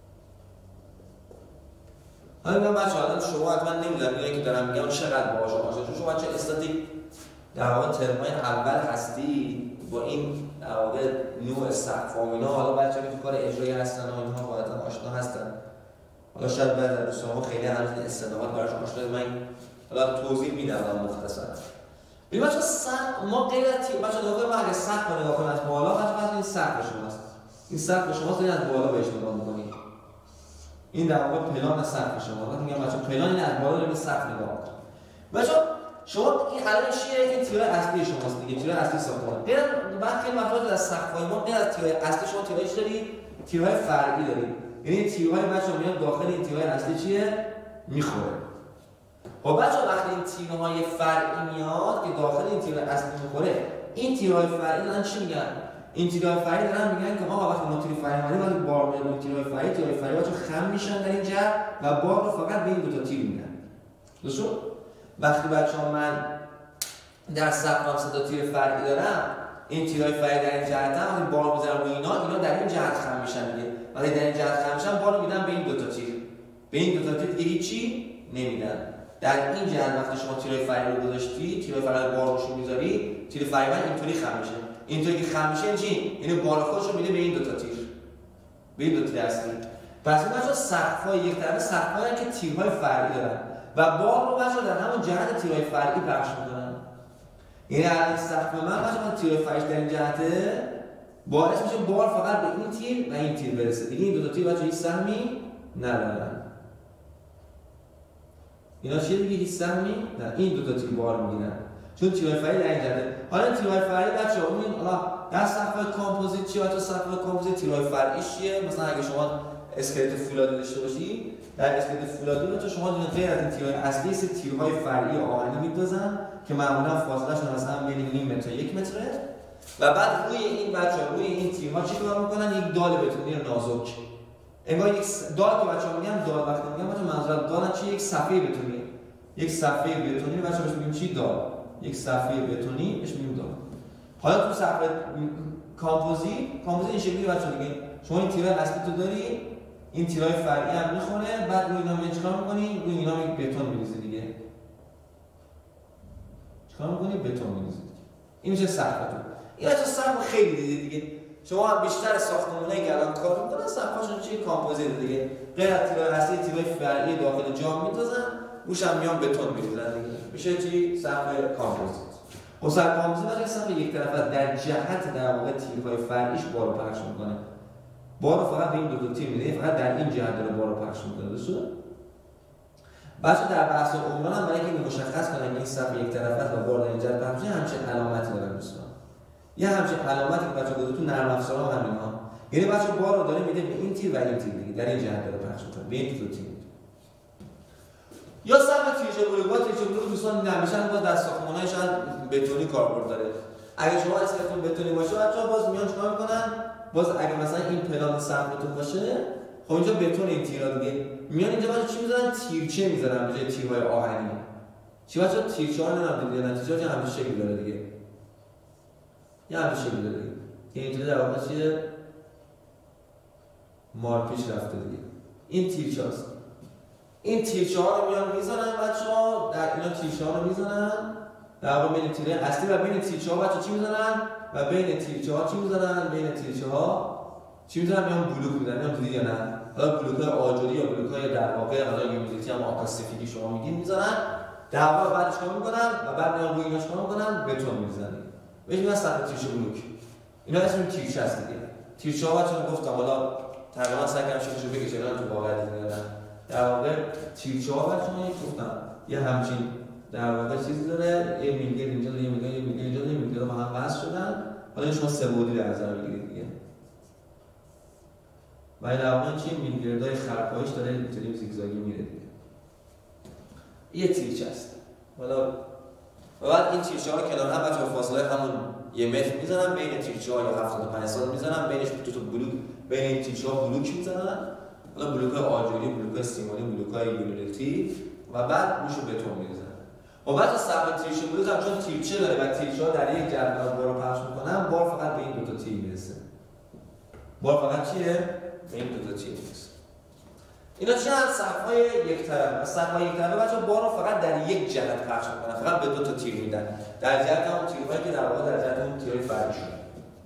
حالا بچه‌ها شما حتما نمی‌دونید اینایی که دارم میگم چقدر باهاش آشنا شدید. شما بچه‌ها استاتیک در واقع ترمای اول هستی با این در واقع نوع سقف و اینا. حالا بچه‌ها که تو کار اجرایی هستن و اینها قاعدتا آشنا هستن. حالا شاید بعضی از دوستان خیلی هنوز اصطلاحات براش آشنا من حالا توضیح میدم مختصرا. ببین بچه‌ها سقف ما غیر از تیر بچه‌ها داخل ما اگه سقف رو نگاه کنید از بالا بچه‌ها این سقف شماست. این سقف شماست دارید از بالا بهش نگاه می‌کنید. این در واقع پلان سقف شما. وقتی میگم بچه‌ها پلان این از بالا به سقف نگاه کنید. بچه‌ها شما این الان چیه که تیرای اصلی شماست دیگه، تیرای اصلی ساختمان. غیر بعد خیلی مفاهیم از سقف‌های ما غیر از تیرای اصلی شما تیرای چی دارید؟ تیرهای فرعی دارید. یعنی تیرهای بچه‌ها میاد داخل این تیرهای اصلی چیه؟ میخوره. خب بچه‌ها وقتی این تیرهای فرعی میاد که داخل این تیرهای اصلی میخوره، این تیرهای فرعی دارن چی میگن؟ این تیرهای فرعی دارن میگن که آقا وقتی ما تیر فرعی اومدیم وقتی بار میاد تیرهای فرعی تیرهای فرعی بچه‌ها خم میشن در این جهت و بار رو فقط به این دو تا تیر میدن. درست؟ وقتی بچه‌ها من در سقفم سه تا تیر فرعی دارم، این تیرهای فرعی در این جهت هم وقتی بار میذارم روی اینا، اینا در این جهت خم میشن دیگه. وقتی در این جهت خم میشن بار رو میدن به این دو تا تیر. به این دو تا تیر دیگه هیچی نمیدن. در این جهت وقتی شما تیرهای فرعی رو گذاشتی، تیرهای فرعی بار روش میذاری، تیر فرعی اینطوری خم میشه. اینطوری که خم میشه چی؟ یعنی بار خودش رو میده به این دو تا تیر. به این دو تیر اصلی. پس این بچه‌ها سقف‌های یک طرفه سقف‌هایی که تیرهای فرعی دارن و بار رو بچه‌ها در همون جهت تیرهای فرعی پخش می‌کنن. یعنی الان سقف من بچه‌ها تیرهای فرعی در این جهته باعث میشه بار فقط به این تیر و این تیر برسه. دیگه این دو تا تیر بچه‌ها هیچ سهمی ندارن. اینا چیه دیگه هیچ سهمی؟ نه، این دو تا تیر بار میگیرن. چون تیرهای فرعی در این جهته. حالا تیرهای فرعی بچه‌ها اون حالا در سقف‌های کامپوزیت چیه؟ تو سقف‌های کامپوزیت تیرهای فرعی چیه؟ مثلا اگه شما اسکلت فولادی داشته باشی، در اسکلت فولادی تو شما دیگه غیر از این تیرهای اصلی سه تیرهای فرعی آهنی می‌دوزن که معمولا فاصله‌شون مثلا بین نیم متر تا یک متره و بعد روی این بچه‌ها روی این تیرها چی کار می‌کنن؟ یک دال بتونی نازک. انگار یک دال که بچه‌ها میگن دال وقتی میگن بچه‌ها منظور دال چیه؟ یک صفحه بتونی. یک صفحه بتونی بچه‌ها بهش میگیم چی؟ دال. یک صفحه بتونی بهش میگیم دال. حالا تو صفحه کامپوزیت، کامپوزیت این شکلی بچه‌ها دیگه شما این تیرهای اصلی تو داری، این تیرهای فرعی هم میخونه، بعد روی اینا می چیکار می‌کنی؟ روی اینا یک بتون می‌ریزی دیگه. چیکار می‌کنی؟ بتون می‌ریزی. این میشه سقفتون. این بچه‌ها سقف خیلی دیگه دیگه. شما هم بیشتر ساختمانایی که الان کار می‌کنن سقف‌هاشون چیه؟ کامپوزیت دیگه. غیر از تیرهای اصلی تیرهای فرعی داخل جام می‌دوزن، روش هم میان بتون می‌ریزن دیگه. میشه چی؟ سقف کامپوزیت. خب سقف کامپوزیت بچه‌ها سقف یک طرفه در جهت در واقع تیرهای فرعیش بارو پخش می‌کنه. بارو فقط به این دو تا تیر میده، فقط در این جهت داره بارو پخش میکنه. درسته؟ بچه در بحث عمران هم برای اینکه مشخص کنن این صف یک طرفه و بار در این جهت پخش میشه همچین علامتی دارن دوستان. یه همچین علامتی که بچه گذاشته تو نرم افزارها هم همینا. یعنی بچه بار رو داره میده به این تیر و این تیر دیگه، در این جهت داره پخش میکنه، به این دو تیر. یا صف تیرچه بلوک، تیرچه بلوک دوستان نمیشن باز در ساختمان‌های شاید بتونی کاربرد داره. اگه شما اسکلتون بتونی باشه بچه‌ها باز میان چیکار میکنن؟ باز اگه مثلا این پلان سقفتون باشه، خب اینجا بتون این تیرا دیگه میان اینجا بچه‌ها چی میذارن؟ تیرچه میذارن به جای تیرهای آهنی. چی بچه‌ها تیرچه ها نمیدونم دیگه، نتیجه همین شکل داره دیگه. یا همین شکل داره دیگه. که اینجوری در واقع چیه؟ مارپیچ رفته دیگه. این تیرچه هاست. این تیرچه ها رو میان میذارن بچه‌ها، در اینا تیرچه ها رو میذارن در واقع بین تیره اصلی و بین تیرچه ها بچه‌ها چی میذارن؟ و بین تیرچه ها چی میذارن؟ بین تیرچه ها چی میذارن؟ میان بلوک میذارن. میان دیدی یا نه؟ حالا بلوک‌های آجوری یا بلوک‌های در واقع حالا یومیلیتی هم آتا سفیدی شما میگین میذارن. در واقع بعد چیکار میکنن؟ و بعد میان روی اینا چیکار میکنن؟ بتون میذارن. بهش میگن سقف تیرچه بلوک. اینا اسم تیرچه هست دیگه. تیرچه ها بچه‌ها گفتم حالا تقریبا سعی کردم شکلشو بکشم تو واقعیت دیگه. در واقع تیرچه ها بچه‌ها گفتم یه همچین در واقع چیزی داره، یه میلگر اینجا داره، یه میلگر یه میلگر اینجا داره، یه میلگر با هم وصل شدن. حالا شما سه بعدی در نظر بگیرید دیگه. و در واقع چی میلگردای خرپایش داره اینطوری زیگزاگی میره دیگه. یه تیرچه است. حالا و بعد این تیرچه ها کنار هم بچه‌ها فاصله همون یه متر میزنن بین تیرچه ها یا هفتاد و پنج سانتی میزنن، بینش دو تا بلوک بین این تیرچه ها بلوک میزنن. حالا بلوک‌های آجوری، بلوک‌های سیمانی، بلوک‌های یونیلیتی و بعد روشو بتون می‌ریزن. و بعد از سقف تیرچه بلوک هم چون تیرچه داره و تیرچه‌ها در یک جهت بار رو پخش می‌کنن، بار فقط به این دو تا تیر میرسه. بار فقط چیه؟ به این دو تا تیر میرسه. اینا چه از سقف‌های یک طرف؟ سقف‌های یک طرف بچه‌ها بار رو فقط در یک جهت پخش می‌کنن، فقط به دو تا تیر میدن. در جهت اون تیرهایی که در واقع در جهت اون تیرهای فرعی شده.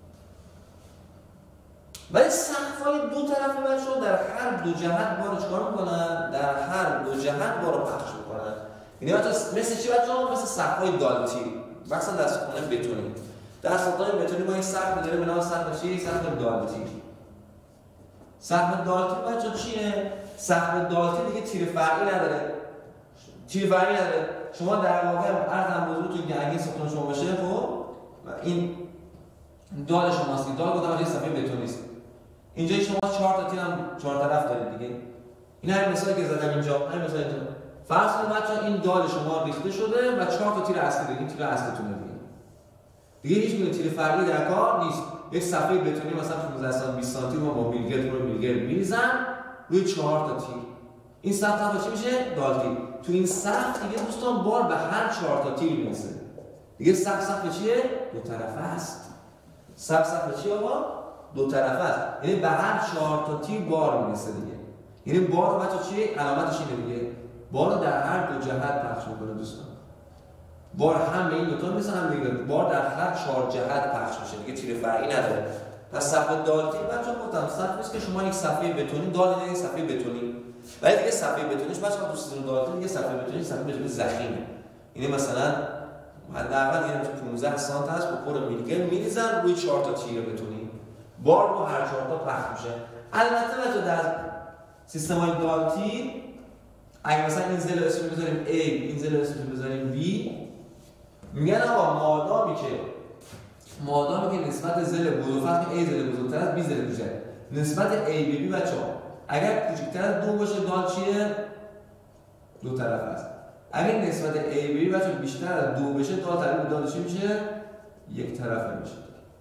ولی سقف‌های دو طرفه بچه‌ها در هر دو جهت بار رو چیکار می‌کنن؟ در هر دو جهت بار رو پخش می‌کنن. یعنی بچه‌ها مثل چی بچه‌ها؟ مثل سقف‌های دالتی. مثلا در ساختمان بتونی. در ساختمان بتونی ما این سقف داریم به نام سقف چی؟ سقف دالتی. سقف دالتی بچه‌ها چیه؟ سقف دالتی دیگه تیر فرعی نداره. تیر فرعی نداره. شما در واقع عرضم بزرگتون که اگه ساختمان شما باشه، خب این دال شماست. دال گفتم یه صفحه بتونی است. اینجا شما چهار تا تیر هم چهار طرف دارید دیگه. این همین مثالی که زدم اینجا، همین مثال اینجا. فرض کنید بچه‌ها این دال شما ریخته شده و چهار تا تیر اصلی دارید. این تیر اصلیتونه دیگه. دیگه هیچ گونه تیر فرعی در کار نیست. یک صفحه بتونی مثلا پانزده سانتی بیست سانتی ما با میلگرد رو میلگرد می‌ریزن روی چهار تا تیر. این سقف چی میشه؟ دالتی. تو این سقف دیگه دوستان بار به هر چهار تا تیر میرسه. دیگه سقف سقف چیه؟ دو طرفه است. سقف سقف چیه آقا؟ دو طرفه است. یعنی به هر چهار تا تیر بار میرسه دیگه. یعنی بار بچا چیه؟ علامتش اینه دیگه. بار در هر دو جهت پخش میکنه دوستان. بار هم به این دو تا میرسه هم دیگه. بار در هر چهار جهت پخش میشه. دیگه تیر فرعی نداره. پس سقف دالتی بچا گفتم سقفی است که شما یک صفحه بتونی دال دیگه یک صفحه بتونی. ولی دیگه صفحه بتونیش بچه‌ها دوستان دالتی دیگه صفحه بتونی صفحه بتونی ضخیمه. یعنی مثلا حداقل یعنی پانزده سانتی است با پر میلگرد میریزن روی چهار تا تیر بتونی. بار رو هر چهار تا پخش میشه. البته بچه‌ها در سیستم‌های دالتی اگه مثلا این زل اسم بذاریم A، این زل اسم بذاریم B، میگن آقا مادامی که مادامی که نسبت زل بزرگتر A زل بزرگتر است B زل کوچکتر. نسبت A به B بچه‌ها اگر کوچکتر از دو باشه دال چیه؟ دو طرف است. اگر نسبت A به B بچه‌ها بیشتر از دو بشه دال طرف دال چی میشه؟ یک طرفه میشه.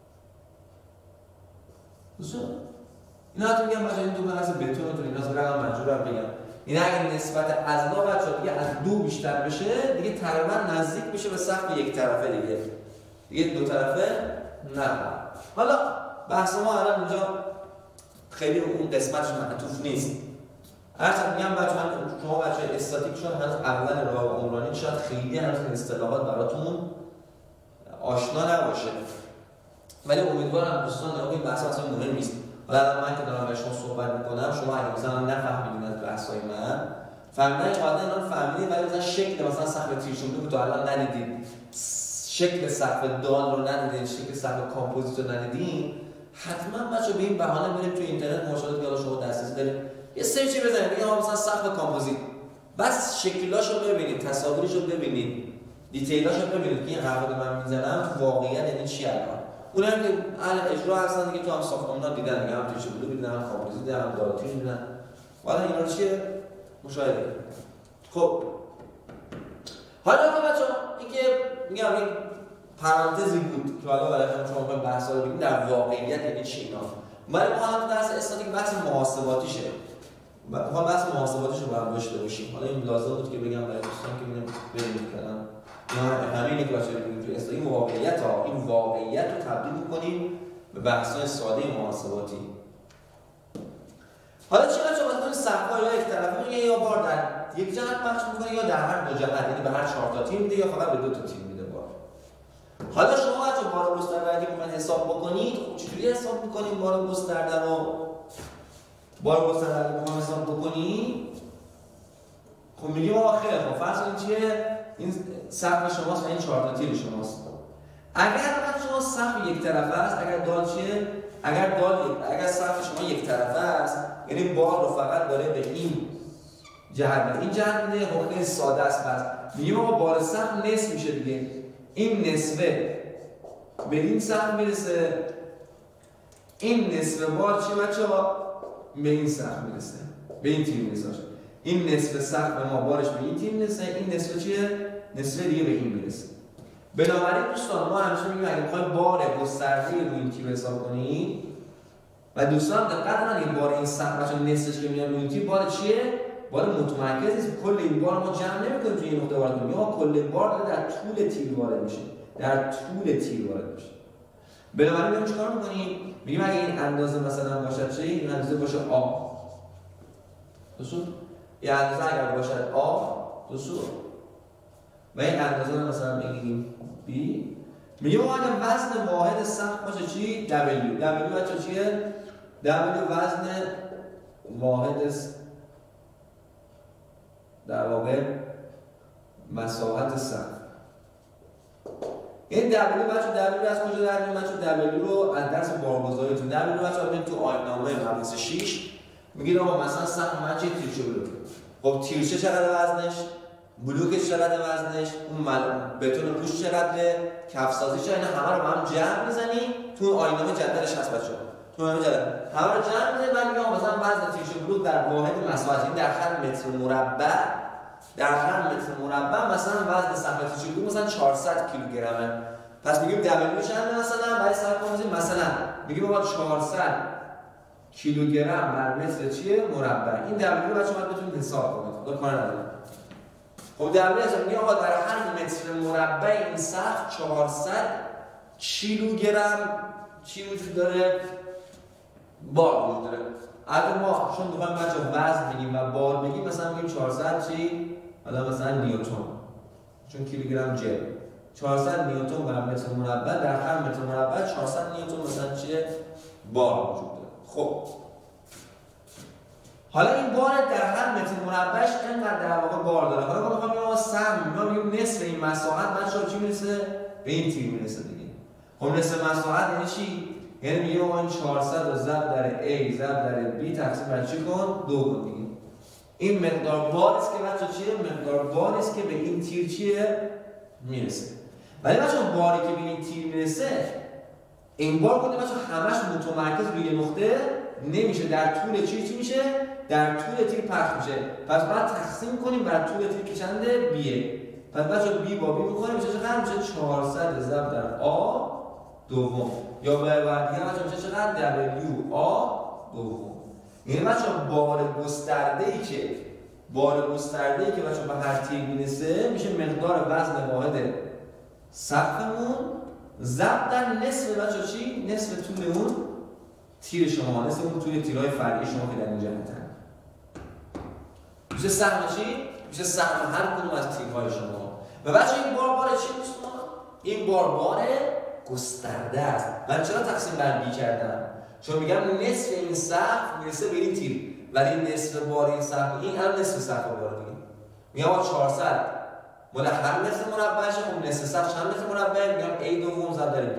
درسته؟ اینا تو میگم بچه‌ها این دو بحث بتونتون اینا از رقم مجبورم بگم. این اگه نسبت اضلاع بچه‌ها دیگه از دو بیشتر بشه دیگه تقریبا نزدیک میشه به سقف یک طرفه دیگه. دیگه دو طرفه نه. حالا بحث ما الان اینجا خیلی اون قسمتش معطوف نیست. هرچند میگم بچه‌ها شما بچه‌ها استاتیک شون هنوز اول راه عمرانی شاید خیلی هنوز این اصطلاحات براتون آشنا نباشه. ولی امیدوارم دوستان این بحث اصلا مهم نیست. حالا من که دارم با شما صحبت میکنم شما اگه مثلا نفهمیدین از بحث‌های من فهمیدن قاعدتا اینا فهمیدین ولی مثلا شکل مثلا سقف تیر شده رو تا الان ندیدید. شکل سقف دال رو ندیدین، شکل سقف کامپوزیت رو ندیدین. حتما بچه‌ها به این بهانه برید تو اینترنت مشاهده که شما دسترسی دارید یه سرچی بزنید بگید آقا مثلا سقف کامپوزیت بس شکلاشو ببینید، تصاویرشو ببینید، دیتیلاشو ببینید که این حرفا که من میزنم واقعا یعنی چی الان. اونم که اهل اجرا هستن دیگه تو هم ساختمان‌ها دیدن دیگه هم توی چه بوده دیدن هم کامپوزیت دیدن هم دالتی دیدن. حالا اینا رو چیه مشاهده. خب حالا که بچه‌ها اینکه میگم این پرانتزی بود که حالا برای شما می‌خوایم بحثا رو بگیم در واقعیت یعنی چی اینا. ولی ما هم درس استاتیک بحث محاسباتیشه. ما بحث محاسباتیش رو باید داشته باشیم. حالا این لازم بود که بگم برای دوستان که ببینیم ببینید کردن. یا همینی که بچه‌ها ببینید تو استاتیک واقعیت ها این واقعیت رو تبدیل می‌کنیم به بحث‌های ساده محاسباتی. حالا چرا چون مثلا سقف‌ها یا یک طرفه میگه یا بار در یک جهت پخش می‌کنه یا در هر دو جهت یعنی به هر چهار تا تیر میده یا فقط به دو تا تیر میده بار. حالا شما بچه‌ها بار گسترده که می‌خواید حساب بکنید خب چجوری حساب می‌کنید بار گسترده رو؟ بار گسترده رو می‌خواید حساب بکنید خب میگیم آقا خیلی خب فرض کنید چیه این سقف شماست و این چهار تا تیر شماست. اگر مثلا شما سقف یک طرفه است اگر دال چیه اگر دال اگر سقف شما یک طرفه است یعنی بار رو فقط داره به این جهت میده این جهت میده خب خیلی ساده است. پس میگیم آقا بار سقف نصف میشه دیگه این نصفه به این سقف میرسه این نصف بار چی بچه‌ها به این سقف میرسه به این تیر میرسه. این نصف سقف ما بارش به این تیر میرسه این نصف چیه نصف دیگه به این میرسه. بنابراین دوستان ما همیشه میگیم اگه می‌خواید بار گسترده رو این تیر حساب کنید و دوستان دقت کنید بار این سقف چون نصفش که میاد روی تیر بار چیه بار متمرکز نیست. کل این بار ما جمع نمی‌کنیم توی این نقطه وارد کنیم ما کل بار در طول تیر وارد میشه در طول تیر وارد میشه. بنابراین میگیم چیکار می‌کنیم میگیم اگه این اندازه مثلا باشد چه این اندازه باشه آ درست این اندازه اگر باشد آ درست و این اندازه رو مثلا بگیریم B میگیم اگه وزن واحد سقف باشه چی؟ W W بچه چیه؟ W وزن واحد در واقع مساحت سقف. این W بچه W از کجا در میاد بچه W رو از درس بارگذاریتون W بچه بریم تو آیین‌نامه مبحث شش میگید آقا مثلا سهم من چه تیرچه بلوک. خب تیرچه چقدر وزنش؟ بلوکش چقدر وزنش؟ اون بتون روش چقدره؟ کفسازیش اینا همه رو با هم جمع میزنی تو آینامه جدولش هست بچه‌ها. تو آینامه جدول همه رو جمع میزنی بعد میگم مثلا وزن تیرچه بلوک در واحد مساحت در خط متر مربع در خط متر مربع مثلا وزن سهم تیرچه بلوک مثلا چهارصد کیلوگرمه. پس میگیم دبلیو چنده مثلا برای سهم کنیم مثلا میگیم آقا چهارصد کیلوگرم بر متر چیه مربع. این دبلیو بچه‌ها باید بتونید حساب کنید. خدا کار نداره. خب دبلیو اصلا میگه آقا در هر متر مربع این سقف چهارصد کیلوگرم چی وجود داره؟ بار وجود داره. اگه ما چون میخوایم بچه‌ها وزن بگیم و بار بگیم مثلا میگیم چهارصد چی؟ حالا مثلا نیوتن چون کیلوگرم جل چهارصد نیوتن بر متر مربع در هر متر مربع چهارصد نیوتن مثلا چیه؟ بار وجود داره. خب حالا این بار در هر متر مربعش اینقدر در واقع بار داره. حالا ما می‌خوایم ما سهم ما میگیم نصف این مساحت بچه‌ها چی میرسه؟ به این تیر میرسه دیگه. خب نصف مساحت یعنی چی؟ یعنی میگیم ما این چهارصد رو ضرب در A ضرب در B تقسیم بر چی کن؟ دو کن دیگه. این مقدار باری است که بچه‌ها چیه؟ مقدار باری است که به این تیر چیه؟ میرسه. ولی بچه‌ها باری که به این تیر میرسه این بار کنه بچه‌ها همش متمرکز روی نقطه نمیشه. در طول چی چی میشه؟ در طول تیر پخش میشه. پس بعد تقسیم کنیم بر طول تیر که چنده؟ بیه. پس بچه‌ها بی با بی می‌کنیم میشه چقدر؟ میشه چهارصد ضرب در آ دوم. یا به بعد دیگه بچه‌ها میشه چقدر؟ دبلیو آ دوم. یعنی بچه‌ها بار گسترده‌ای که بار گسترده‌ای که بچه‌ها به هر تیر میرسه میشه مقدار وزن واحد سقفمون ضرب در نصف بچه‌ها چی؟ نصف طول اون تیر شما، نصف اون طول تیرهای فرعی شما که در این جهتن. میشه سهم چی؟ میشه سهم هر کدوم از تیرهای شما. و بچه این بار بار چی دوستان؟ این بار بار گسترده است. من چرا تقسیم بر بی کردم؟ چون میگم نصف این سقف میرسه به این تیر ولی نصف بار این سقف این هم نصف سقف بار دیگه. میگم آقا چهارصد مال هر متر مربعشه. خب نصف سقف چند متر مربع؟ میگم A دوم ضرب در B.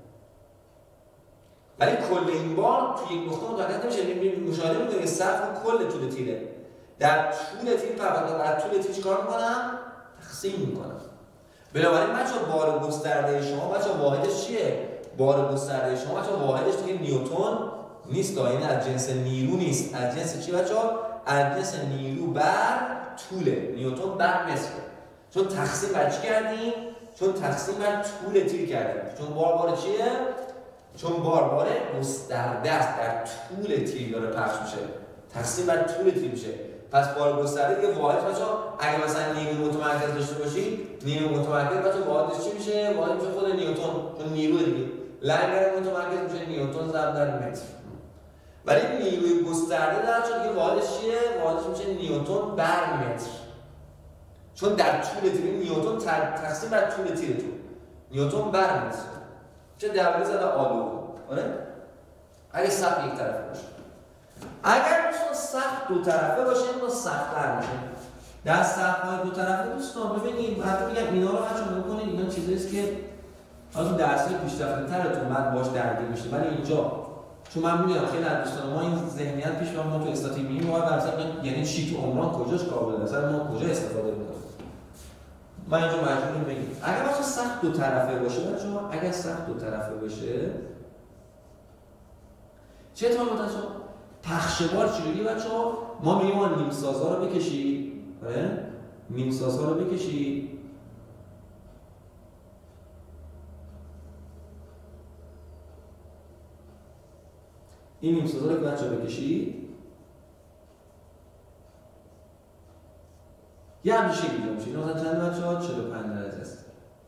ولی کل این بار توی یک نقطه متوقف نمیشه. مشاهده میکنید که سقف کل طول تیره. در طول تیر پرداخت در طول تیر چیکار میکنم؟ تقسیم میکنم. بنابراین بچه‌ها بار گسترده شما بچه‌ها واحدش چیه؟ بار گسترده شما بچه‌ها واحدش دیگه نیوتن نیست. این از جنس نیرو نیست. از جنس چی بچه‌ها؟ از جنس نیرو بر طول. نیوتن بر متر. چون تقسیم بر چی کردیم؟ چون تقسیم بر طول تیر کردیم. چون بار بار چیه؟ چون بار بار گسترده است در طول تیر داره پخش میشه. تقسیم بر طول تیر میشه. پس بار گسترده دیگه واحد بچه‌ها اگه مثلا نیرو متمرکز داشته باشید نیرو متمرکز بچه‌ها واحدش چی میشه؟ واحد میشه خود نیوتن. چون نیرو دیگه لنگر متمرکز میشه نیوتن ضرب در متر. ولی نیروی گسترده در چون دیگه واحدش چیه؟ واحدش میشه نیوتن بر متر. چون در طول تیر نیوتن تقسیم بر طول تیرتون نیوتن بر متر. چه دبلیو زده آلو. آره؟ اگه سقف یک طرفه باشه. اگر دوستان سقف دو طرفه باشه اینو سخت‌تر میشه. در سقف‌های دو طرفه دوستان ببینید حتی میگم اینا رو بچه‌ها بکنید اینا چیزایی است که از درس‌های پیشرفته‌ترتون بعد باش درگیر میشه. ولی اینجا چون من میدونم خیلی از دوستان ما این ذهنیت پیش ما تو استاتیک میگیم ما مثلا یعنی چی تو عمران کجاش قابل مثلا ما کجا استفاده می‌کنیم. من اینجا مجبورم بگم اگر بچه‌ها سقف دو طرفه باشه بچه‌ها اگر سقف دو طرفه باشه چه اتفاقی میفته؟ پخش بار چجوری بچه‌ها؟ ما میگیم اون نیم سازها رو بکشید، آره؟ نیم سازها رو بکشید. این نیم سازها رو بچه‌ها بکشید. یه همچین شکلی میشه. این مثلا چند بچه‌ها؟ چهل و پنج درجه است.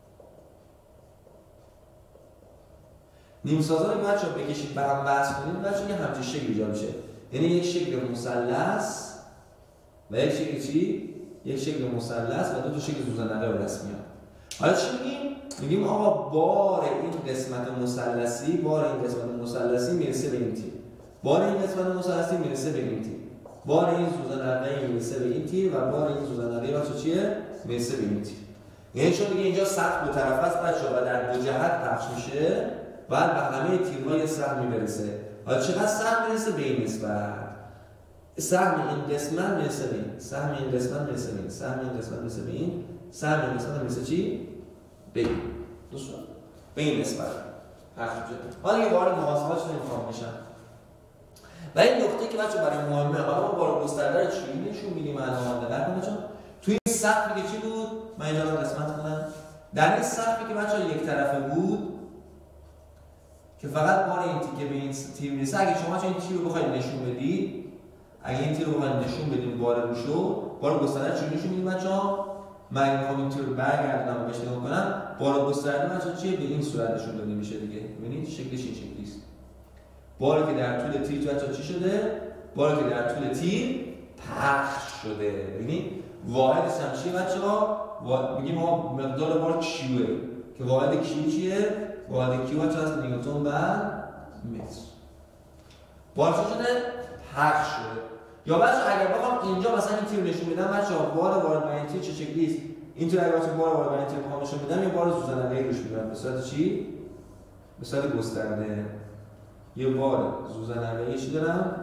نیم سازها رو بچه‌ها بکشید به هم وصل کنید بچه‌ها یه همچین شکلی ایجاد میشه. یعنی یک شکل مثلث و یک شکل چی؟ یک شکل مثلث و دو تا شکل سوزنده رو دست میاد. حالا چی میگیم؟ میگیم آقا بار این قسمت مثلثی، بار این قسمت مثلثی میرسه به این تیر. بار این قسمت مثلثی میرسه به این تیر. بار این سوزنده میرسه به این تیر و بار این سوزنده واسه چیه؟ میرسه به این تیر. یعنی چون دیگه اینجا سقف دو طرفه است بچه‌ها و در دو جهت پخش میشه، بعد به همه تیرهای سهم میرسه. حالا چقدر سهم میرسه به این نسبت؟ سهم این قسمت میرسه به این، سهم این قسمت میرسه به این، سهم این قسمت میرسه به این، سهم این قسمت میرسه چی؟ به این. درست شد؟ به این نسبت پخش میشه. حالا یه وارد محاسباتش نمیخوام بشم. و این نکته که بچه برای مهمه، حالا ما بار گسترده رو چی نشون میدیم الان دقت کنید چون توی این سقفی که چی بود؟ من اینجا رو قسمت کنم. در این سقفی که بچه‌ها یک طرفه بود که فقط بار این تیکه به این تیر میرسه، اگه شما چون این تیر رو بخواید نشون بدید، اگه این تیر رو بخواید نشون بدید بار روشو، بار گسترده چی نشون میدیم بچه‌ها؟ من اگه میخوام این تیر رو برگردونم و بهش نگاه کنم، بار گسترده بچه‌ها چیه؟ به این صورت نشون داده میشه دیگه. ببینید شکلش این شکلی است. باری که در طول تیر تو بچه‌ها چی شده؟ باری که در طول تیر پخش شده. ببینید واحدش هم چیه بچه‌ها؟ میگیم ما مقدار بار کیوه که واحد کیو چیه؟ واحد کیو بچه‌ها هست نیوتن بر متر. بار چی شده؟ پخش شده. یا بچه‌ها اگر بخوام اینجا مثلا این تیر نشون بدم بچه‌ها بار وارد بر این تیر چه شکلی است؟ این تیر اگر بچه‌ها بار وارد بر این تیر بخوام نشون بدم، یه بار سوزننده‌ای روش میذارم به صورت چی؟ به صورت گسترده. یه بار سوزننده‌ای چی دارم؟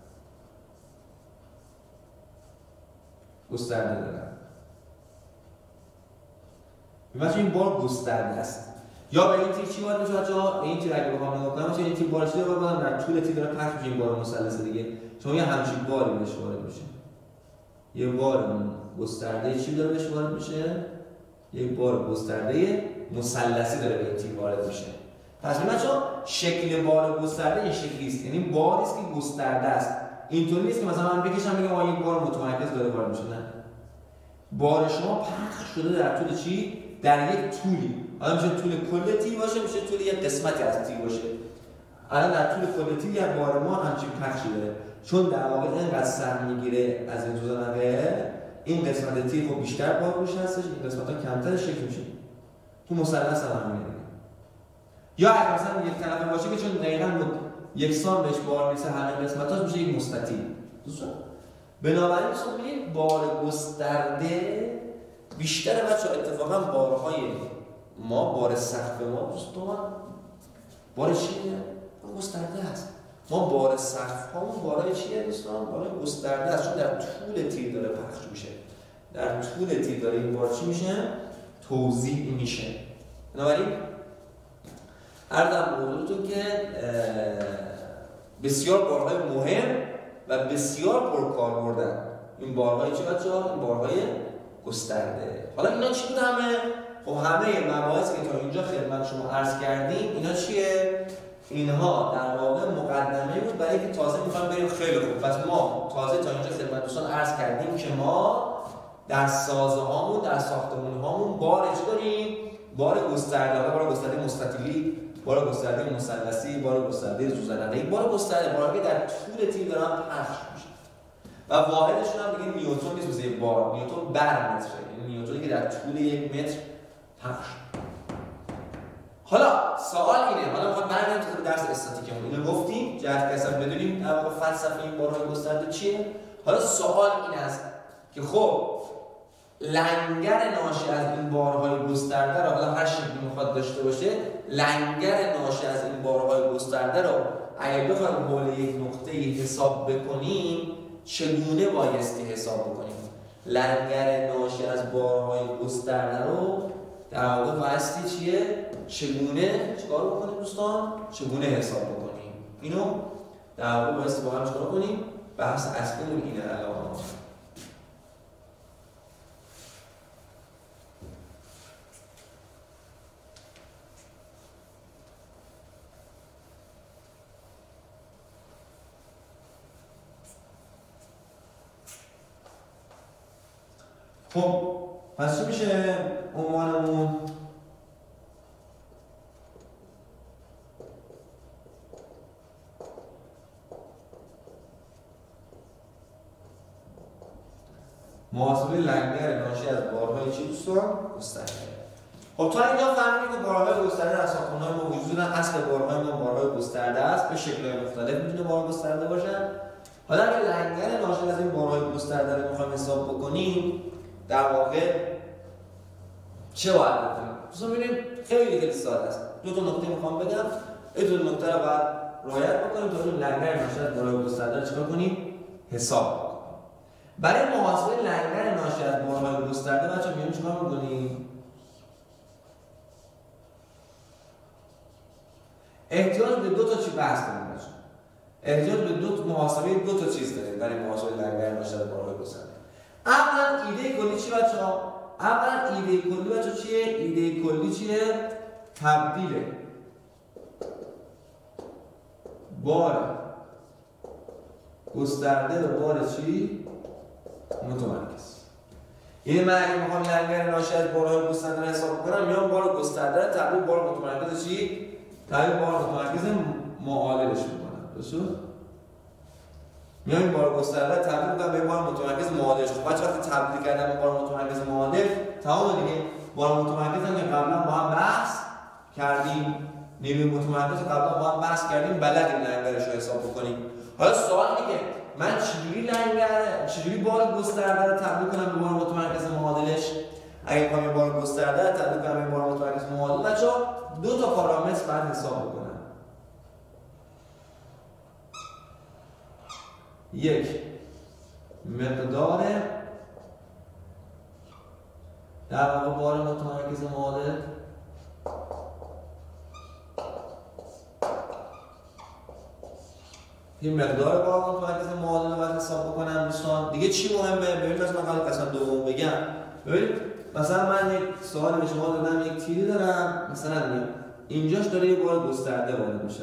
گسترده دارم. ببینید این بار گسترده است. یا به این تیر چی وارد میشه بچه‌ها؟ به این تیر اگه بخوام نگاه کنم، این تیر بارش داره وارد در طول تیر داره پخش میشه. این بار مثلث دیگه چون یه همچین باری بهش وارد میشه. یه بار گسترده چی داره بهش وارد میشه؟ یه بار گسترده مثلثی داره به این تیر وارد میشه. پس بچه‌ها شکل بار گسترده این شکلی است. یعنی باری است که گسترده است. اینطوری نیست که مثلا من بکشم بگم آ یک بار متمرکز داره وارد میشه. نه. بار شما پخش شده در طول چی؟ در یک طولی. حالا میشه طول کل تیر باشه، میشه طول یک قسمتی از تیر باشه. الان در طول کل تیر یک بار ما همچین پخشی داره. چون در واقع اینقدر سهم میگیره از این سوزننده، این قسمت تیر خب بیشتر بار روش هستش، این قسمت‌ها کمتر شکل میشه. تو مثلث هم همینه. یا اگه مثلا یک طرفه باشه که چون دقیقاً یکسان بهش بار میرسه همه قسمتاش میشه یک مستطیل. درسته؟ بنابراین مثلا ببینید بار گسترده بیشتر بچه‌ها اتفاقا بارهای ما بار سقف ما دوستان بار چیه؟ گسترده است. ما بار سقف هامون بارای چیه دوستان؟ بارای گسترده است چون در طول تیر داره پخش میشه. در طول تیر داره این بار چی میشه؟ توزیع میشه. بنابراین عرضم حضورتون که بسیار بارهای مهم و بسیار پرکاربردن این بارهای چی بچه‌ها؟ این بارهای گسترده. حالا اینا چی بود همه؟ خب همه مباحثی که تا اینجا خدمت شما عرض کردیم اینا چیه؟ اینها در واقع مقدمه بود برای اینکه تازه میخوایم بریم خیلی خوب. پس ما تازه تا اینجا خدمت دوستان عرض کردیم که ما در سازه هامون در ساختمون هامون بار چی داریم؟ بار گسترده، بار گسترده مستطیلی، بار گسترده مثلثی، بار گسترده سوزننده‌ای، بار گسترده بارهایی که در طول تیر دارن پخش میشه. و واحدشون هم دیگه نیوتن نیست مثل بار، نیوتن بر متره، یعنی نیوتنی که در طول یک متر پخش. حالا سوال اینه، حالا میخوام برگردیم تو درس استاتیکمون. اینو گفتیم، جهت که اصلا بدونیم در واقع فلسفه این بارهای گسترده چیه. حالا سوال این است که خب لنگر ناشی از این بارهای گسترده رو حالا هر شکلی میخواد داشته باشه، لنگر ناشی از این بارهای گسترده رو اگر بخوایم حول یک نقطه حساب بکنیم چگونه بایستی حساب بکنیم؟ لنگر ناشی از بارهای گسترده رو در واقع بایستی چیه؟ چگونه چیکار بکنیم دوستان؟ چگونه حساب بکنیم؟ اینو در واقع بایستی با هم چیکار کنیم؟ بحث اصلیمون اینه الان. خب پس چی میشه عنوانمون؟ محاسبه لنگر ناشی از بارهای چی دوستان؟ گسترده. خب تا اینجا فهمیدیم که بارهای گسترده در ساختمان‌های ما وجود دارن. اصل بارهای ما بارهای گسترده است، به شکل‌های مختلف میتونه بار گسترده باشن. حالا اگه لنگر ناشی از این بارهای گسترده رو می‌خوایم حساب بکنیم در واقع چه باید بکنیم؟ دوستان ببینید خیلی خیلی ساده است. دو تا نکته میخوام بگم. این دو نکته رو باید رعایت بکنیم تا اون لنگر ناشی از بارهای گسترده رو چیکار کنیم؟ حساب کنیم. برای محاسبه لنگر ناشی از بارهای گسترده بچه‌ها می‌بینیم چیکار می‌کنیم؟ احتیاج به دو تا چی بحث داریم بچه‌ها. احتیاج به دو تا محاسبه دو تا چیز داریم برای محاسبه لنگر ناشی از بارهای گسترده. اولا ایده کلی چی بچه‌ها؟ اولا ایده کلی بچه‌ها چیه؟ ایده کلی چیه؟ تبدیل بار گسترده به بار چی؟ متمرکز. یعنی من اگه میخوام لنگر ناشی از بارهای گسترده رو حساب کنم میام بار گسترده رو تبدیل بار متمرکز چی؟ تبدیل بار متمرکز معادلش میکنم. درسته؟ میام این بار گسترده رو تبدیل میکنم به بار متمرکز معادلش. خب بچه وقتی تبدیل کردم به بار متمرکز معادل تمام دیگه. بار متمرکز هم که قبلا با هم بحث کردیم، نیروی متمرکز قبلا با هم بحث کردیم، بلدیم لنگرش رو حساب بکنیم. حالا سوال اینه که من چجوری لنگر چجوری بار گسترده رو تبدیل کنم به بار متمرکز معادلش؟ اگه بخوام یه بار گسترده رو تبدیل کنم به بار متمرکز معادل بچه‌ها دو تا پارامتر باید حساب بکنم. یک مقدار در واقع بار متمرکز معادل این مقدار بار متمرکز معادل رو باید حساب بکنم دوستان. دیگه چی مهمه؟ ببینید مثلا من قسم دوم بگم. ببینید مثلا من یک سوال به شما دادم، یک تیری دارم مثلا اینجاش داره یه بار گسترده وارد میشه.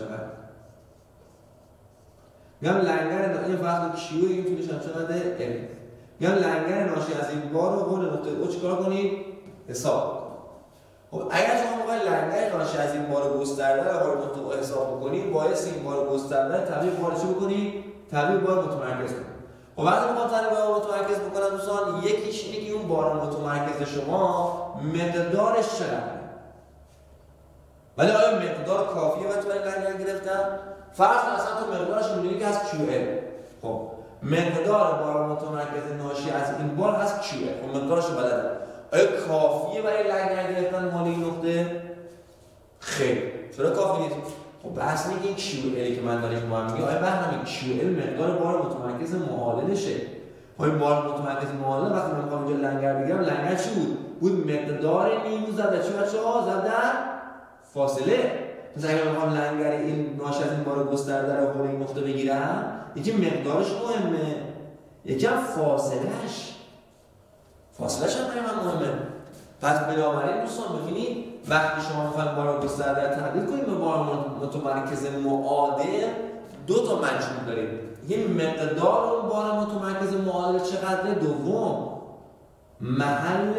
میگم لنگر این فقط کیو این طولش هم چقدره؟ ال. میگم لنگر ناشی از این بار رو حول نقطه او چیکار کنید؟ حساب. خب اگر شما میخواید لنگر ناشی از این بار گسترده رو حول نقطه او حساب بکنید، باعث این بار گسترده تبدیل بار چی بکنید؟ تبدیل بار متمرکز کنید. خب وقتی میخوام تبدیل بار متمرکز بکنم دوستان، یکیش اینه که اون بار متمرکز شما مقدارش چقدره. ولی آیا مقدار کافیه وقتی برای لنگر گرفتم؟ فرض کن اصلا تو مقدارش میدونی که از کیو ال. خب مقدار بار متمرکز ناشی از این بار از کیو ال. خب مقدارش رو بلدم. آیا کافیه برای لنگر گرفتن مال این نقطه؟ خیر. چرا کافی نیست؟ خب بحث اینه که این کیو ال که من دارم با هم میگم آیا بحث این کیو ال مقدار بار متمرکز معادلشه. خب این بار متمرکز معادل وقتی من میخوام اینجا لنگر بگیرم، لنگر چی بود؟ بود مقدار نیمو زده چی بچه‌ها؟ زده فاصله. مثلا اگه بخوام لنگر این ناشی از این بار گسترده رو حول این نقطه بگیرم، یکی مقدارش مهمه، یکی هم فاصلهش. فاصلهش هم برای من مهمه. پس بنابراین دوستان ببینید وقتی شما میخواید بار گسترده رو تبدیل کنید به بار متمرکز معادل، دو تا مجموع دارید. یه مقدار اون بار متمرکز معادل چقدره؟ دوم محل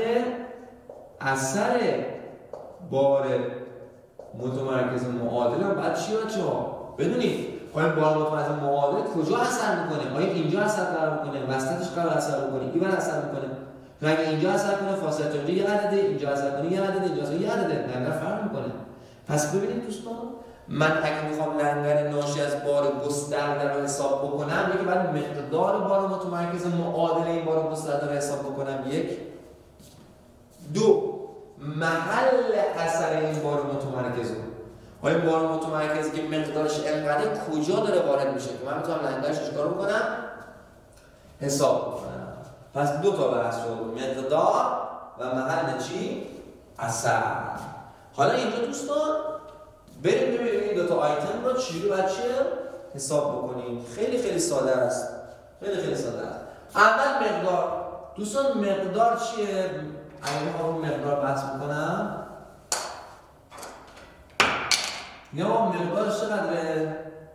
اثر بار متمرکز معادل هم بعد چی بچه‌ها؟ بدونید آیا بار متمرکز معادل کجا اثر میکنه؟ آیا اینجا اثر قرار میکنه؟ وسطش قرار اثر میکنه؟ اینور اثر میکنه؟ تو اگه اینجا اثر کنه فاصله تا اینجا یه عدده، اینجا اثر کنه یه عدده، اینجا اثر یه عدده، لنگر فرق میکنه. پس ببینید دوستان من اگه میخوام لنگر ناشی از بار گسترده رو حساب بکنم، یکی بعد مقدار بار متمرکز معادل این بار گسترده رو حساب بکنم، یک. دو محل اثر این بار متمرکز رو. آیا بار متمرکزی که مقدارش انقدر کجا داره وارد میشه که من میتونم لنگرش چیکار بکنم؟ حساب بکنم. پس دو تا بحث شد، مقدار و محل چی؟ اثر. حالا اینجا دوستان بریم ببینیم این دو تا آیتم رو چجوری باید چیه؟ حساب بکنیم. خیلی خیلی ساده است. خیلی خیلی ساده است. اول مقدار. دوستان مقدار چیه؟ اگه میخوام مقدار بحث بکنم یا مقدارش چقدره؟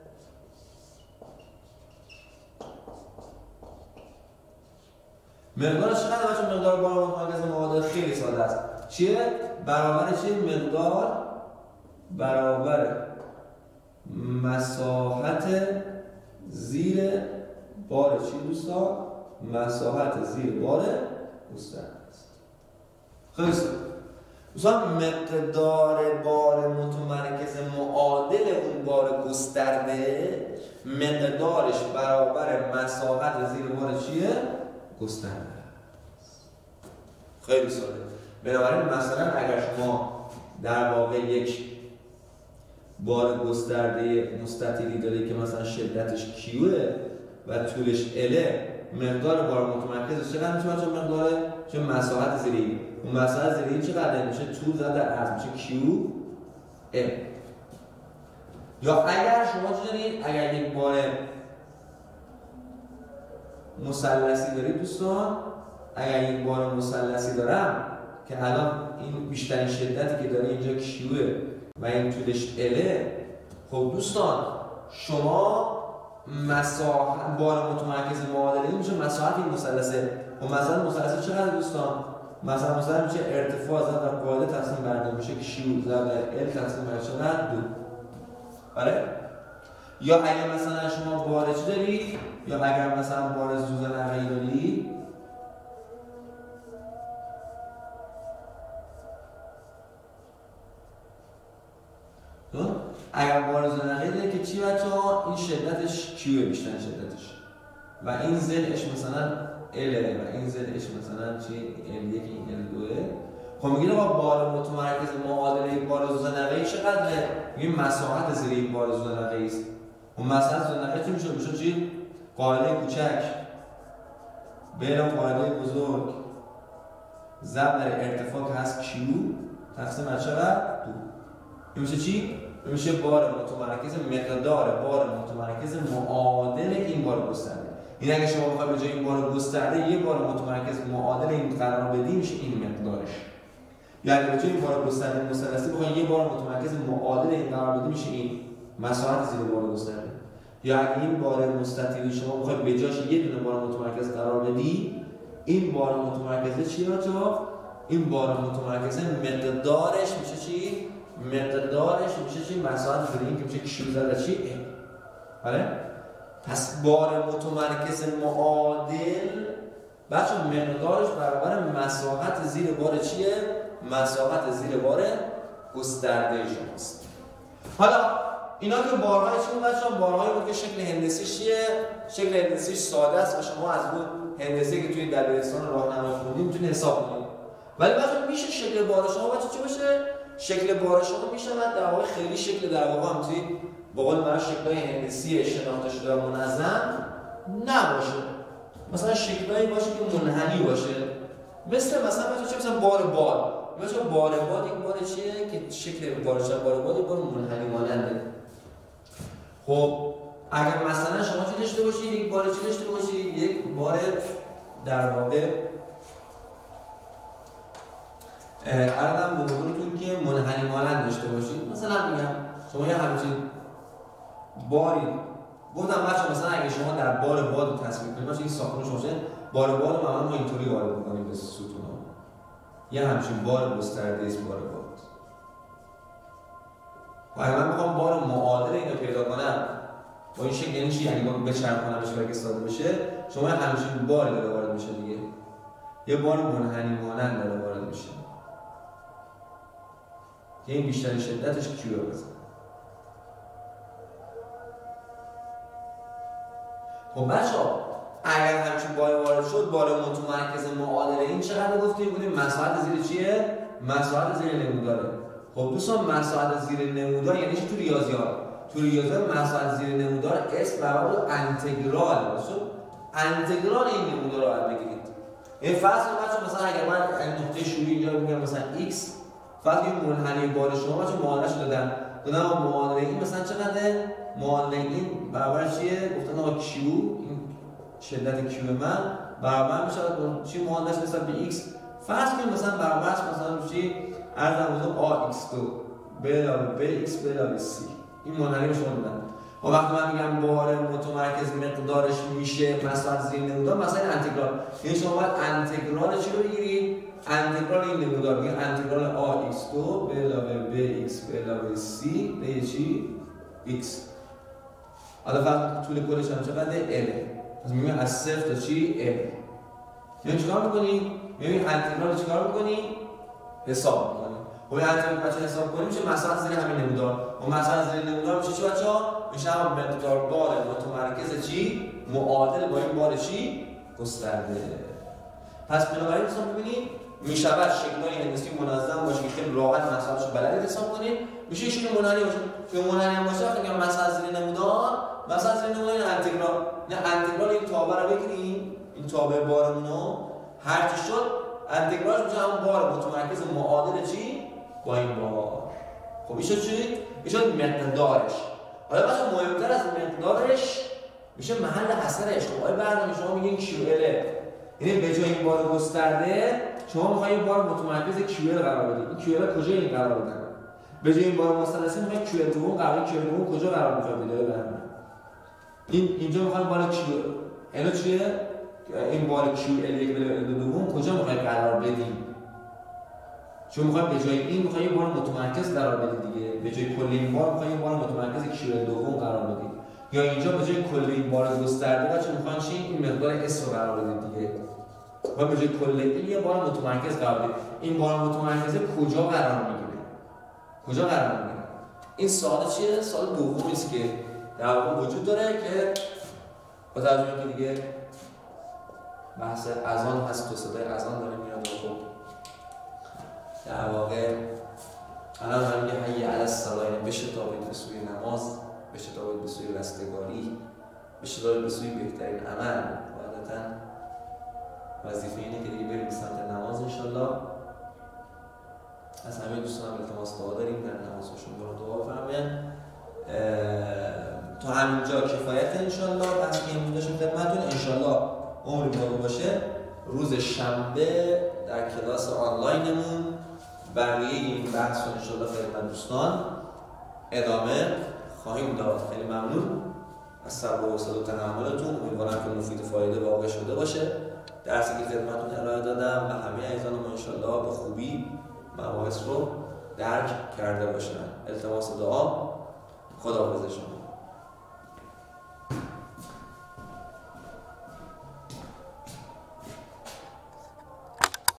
مقدارش چقدره بچه؟ مقدار بار متمرکز معادل خیلی ساده است. چیه؟ برابر چیه؟ مقدار برابر مساحت زیر بار چی دوستان؟ مساحت زیر بار گسترده است. خیلی ساده. دوستان مقدار بار متمرکز معادل اون بار گسترده مقدارش برابر مساحت زیر بار چیه؟ گسترده. خیلی ساده. بنابراین مثلا اگر شما در واقع یک بار گسترده مستطیلی دارید که مثلا شدتش کیوه، و طولش اله، مقدار بار متمرکز چقدر میشه بچه‌ها؟ مقدار چه مساحت زیری. اون مساحت زیری چقدر میشه؟ طول زد در عرض میشه کیو ال. یا اگر شما چه دارید؟ اگر یک بار مثلثی دارید دوستان، اگر یک بار مثلثی دارم که الان این بیشترین شدتی که داره اینجا کیوه و این طولش اله، خب دوستان شما مساحت بار متمرکز معادله میشه مساحت این مثلثه. و مثلا مثلث چقدر دوستان؟ مثلا مثلا میشه ارتفاع ضرب در قاعده تقسیم بر دو میشه کیو ضرب در ال تقسیم بر چقدر؟ دو. آره؟ یا اگر مثلا شما بار چی دارید؟ یا اگر مثلا بار زوزنقه‌ای دارید، اگر بار زوزنقه‌ای دارید که چی بچه‌ها؟ این شدتش کیوه، بیشتر شدتش، و این زلش مثلا اله و این زلش مثلا چی؟ ال یک، این ال دوه. خب میگیم آقا بار متمرکز معادله بار زوزنقه‌ای چقدره؟ میگیم مساحت زیر این بار زوزنقه‌ای است. اون مساحت زوزنقه‌ای چی میشه؟ میشه چی؟ قاعده کوچک بین قاعده بزرگ ضرب در ارتفاع که هست کیو تقسیم بر چقدر؟ دو. این میشه چی؟ این میشه بار متمرکز مقدار بار متمرکز معادل این بار گسترده. این اگه شما بخواید به جای این بار گسترده یه بار متمرکز معادل این قرار بدی میشه این مقدارش. یا اگه به جای این بار گسترده مثلثی بخواید یه بار متمرکز معادل این قرار بدی میشه این مساحت زیر بار گسترده. یا اگه این بار مستطیل شما بخواید به جاش یه دونه بار متمرکز قرار بدی، این بار متمرکز چیه بچه‌ها؟ این بار متمرکز مقدارش میشه چی؟ مقدارش میشه چی؟ مساحت زیر این که میشه کیو زده چی؟ آره؟ پس بار متمرکز معادل بچه مقدارش برابر مساحت زیر بار چیه؟ مساحت زیر بار گسترده شماست. حالا اینا که بارهای چی بود بچه ها؟ بارهایی بود که شکل هندسیش چیه؟ شکل هندسیش ساده است و شما از اون هندسی که توی دبیرستان راهنمایی خوندید میتونید حساب کنید. ولی بچه میشه شکل بار شما بچه چی باشه؟ شکل بار شما میشه در واقع خیلی شکل در واقع هم توی با قول برای شکل‌های هندسی شناخته شده و منظم نباشه. مثلا شکل‌هایی باشه که منحنی باشه، مثل مثلا چه مثلا بار باد. مثلا بار باد یک بار چیه که شکل بارش بار باد یک بار منحنی ماننده. خب اگر مثلا شما چه داشته باشید؟ یک بار چه داشته باشید؟ یک بار در واقع عرضم به حضورتون که منحنی مانند داشته باشید. مثلا میگم شما یه همچین باری گفتم بچه مثلا اگه شما در بار باد رو تصویر کنید، مثلا این ساختمون شما شده بار باد رو معمولا ما اینطوری وارد می‌کنیم به ستون ها. یه همچین بار گسترده است بار باد. و اگه من بخوام بار معادل اینو پیدا کنم با این شکل یعنی چی؟ یعنی با بچرخونمش برای ساده بشه، شما یه همچین باری داره وارد میشه دیگه. یه بار منحنی مانند داره وارد میشه. که این بیشترین شدتش کیوه بزن. خب بچه‌ها اگر همچین بار وارد شد، بار متمرکز معادله این چقدر گفتیم؟ بودیم مساحت زیر چیه؟ مساحت زیر نموداره. خب دوستان مساحت زیر نمودار یعنی چی تو ریاضیات؟ تو ریاضیات مساحت زیر نمودار اسم برای انتگرال باشه. انتگرال این نمودار رو باید بگیرید. این فرض کنید مثلا اگر من نقطه شروعی اینجا میگم مثلا x، فرض کنید منحنی بار شما بچه‌ها معادله‌اش دادن. دادن معادله این مثلا چقدره؟ معادله این برابر چیه؟ گفتن آقا q این شدت q من برابر میشه با چی؟ معادلش نسبت به x. فرض کنید مثلا برابرش مثلا چی؟ عرضم بزرگ ax دو به علاوه bx به علاوه c. این معادله رو شما دادن. و وقتی من میگم بار متمرکز مقدارش میشه مساحت زیر نمودار، مثلا انتگرال، یعنی شما باید انتگرال چی رو بگیرید؟ انتگرال این نمودار میگه انتگرال ax دو به علاوه bx به علاوه c به چی؟ x. حالا فقط طول کلش هم چقدر؟ l. پس میگیم از صفر تا چی؟ l. یعنی چیکار می‌کنی؟ میگیم انتگرال چیکار می‌کنی؟ حساب می‌کنی. خب این انتگرال بچه حساب کنیم میشه مساحت زیر همین نمودار. و مساحت زیر نمودار میشه چی بچه‌ها؟ میشه هم مقدار بار متمرکز چی؟ معادل با این بار چی؟ گسترده. پس بنابراین دوستان ببینید میشود شکل‌های هندسی منظم باشه که خیلی راحت مسائلش رو بلدید حساب کنید. میشه شکل منحنی باشه. که منحنی باشه وقتی میگم مساحت زیر نمودار، مساحت زیر نمودار این انتگرال نه انتگرال این تابع رو بگیریم، این تابع بارمون رو هر چی شد انتگرالش میشه همون بار متمرکز معادل چی؟ با این بار. خب این شد چی؟ این شد مقدارش. حالا بچه مهمتر از مقدارش میشه محل اثرش. خب آیا برنامه شما میگین کیو ال، یعنی به جای این بار گسترده شما میخواید این بار متمرکز کیو ال قرار بدید. این کیو ال کجا این قرار بدید؟ به جای این بار مثلثی میخواید کیو ال دوم قرار کیو ال دوم کجا قرار میخواید بدید برنامه؟ این اینجا میخواید بار کیو ال چیه؟ این بار کیو ال یک به ال دوم کجا میخواید قرار بدید؟ چون میخواید به جای این میخواید یه بار متمرکز قرار بدید دیگه. به جای کل این بار میخواید یه بار متمرکز کیو ال دوم قرار بدید. یا اینجا به جای کل این بار گسترده بچه میخوان چی؟ این مقدار اس رو قرار بدید دیگه. و به جای کل این یه بار متمرکز قرار بدید. این بار متمرکز کجا قرار میگیره؟ کجا قرار میگیره؟ این سوال چیه؟ سوال دومی است که در واقع وجود داره که با توجه به دیگه بحث اذان هست، تو صدای اذان داره میاد. خب در واقع الان هم میگه حی علی الصلاه، یعنی بشتابید به سوی نماز، بشتابید به سوی رستگاری، بشتابید به سوی بهترین عمل. عادتاً وظیفه اینه که دیگه بریم سمت نماز انشالله. از همه دوستان التماس دعا داریم در نمازشون برو دعا بفرمایید. تا همینجا کفایت انشالله. بحثی که امروز داشتیم خدمتتون انشالله عمری باقی باشه روز شنبه در کلاس آنلاینمون بقیه این بحث رو انشالله خدمت دوستان ادامه خواهیم داد. خیلی ممنون از صبر و حوصله و تحملتون. امیدوارم که مفید فایده واقع شده باشه درسی که خدمتتون ارائه دادم و همه عزیزان ما انشالله به خوبی مباحث رو درک کرده باشن. التماس دعا. خداحافظ شما.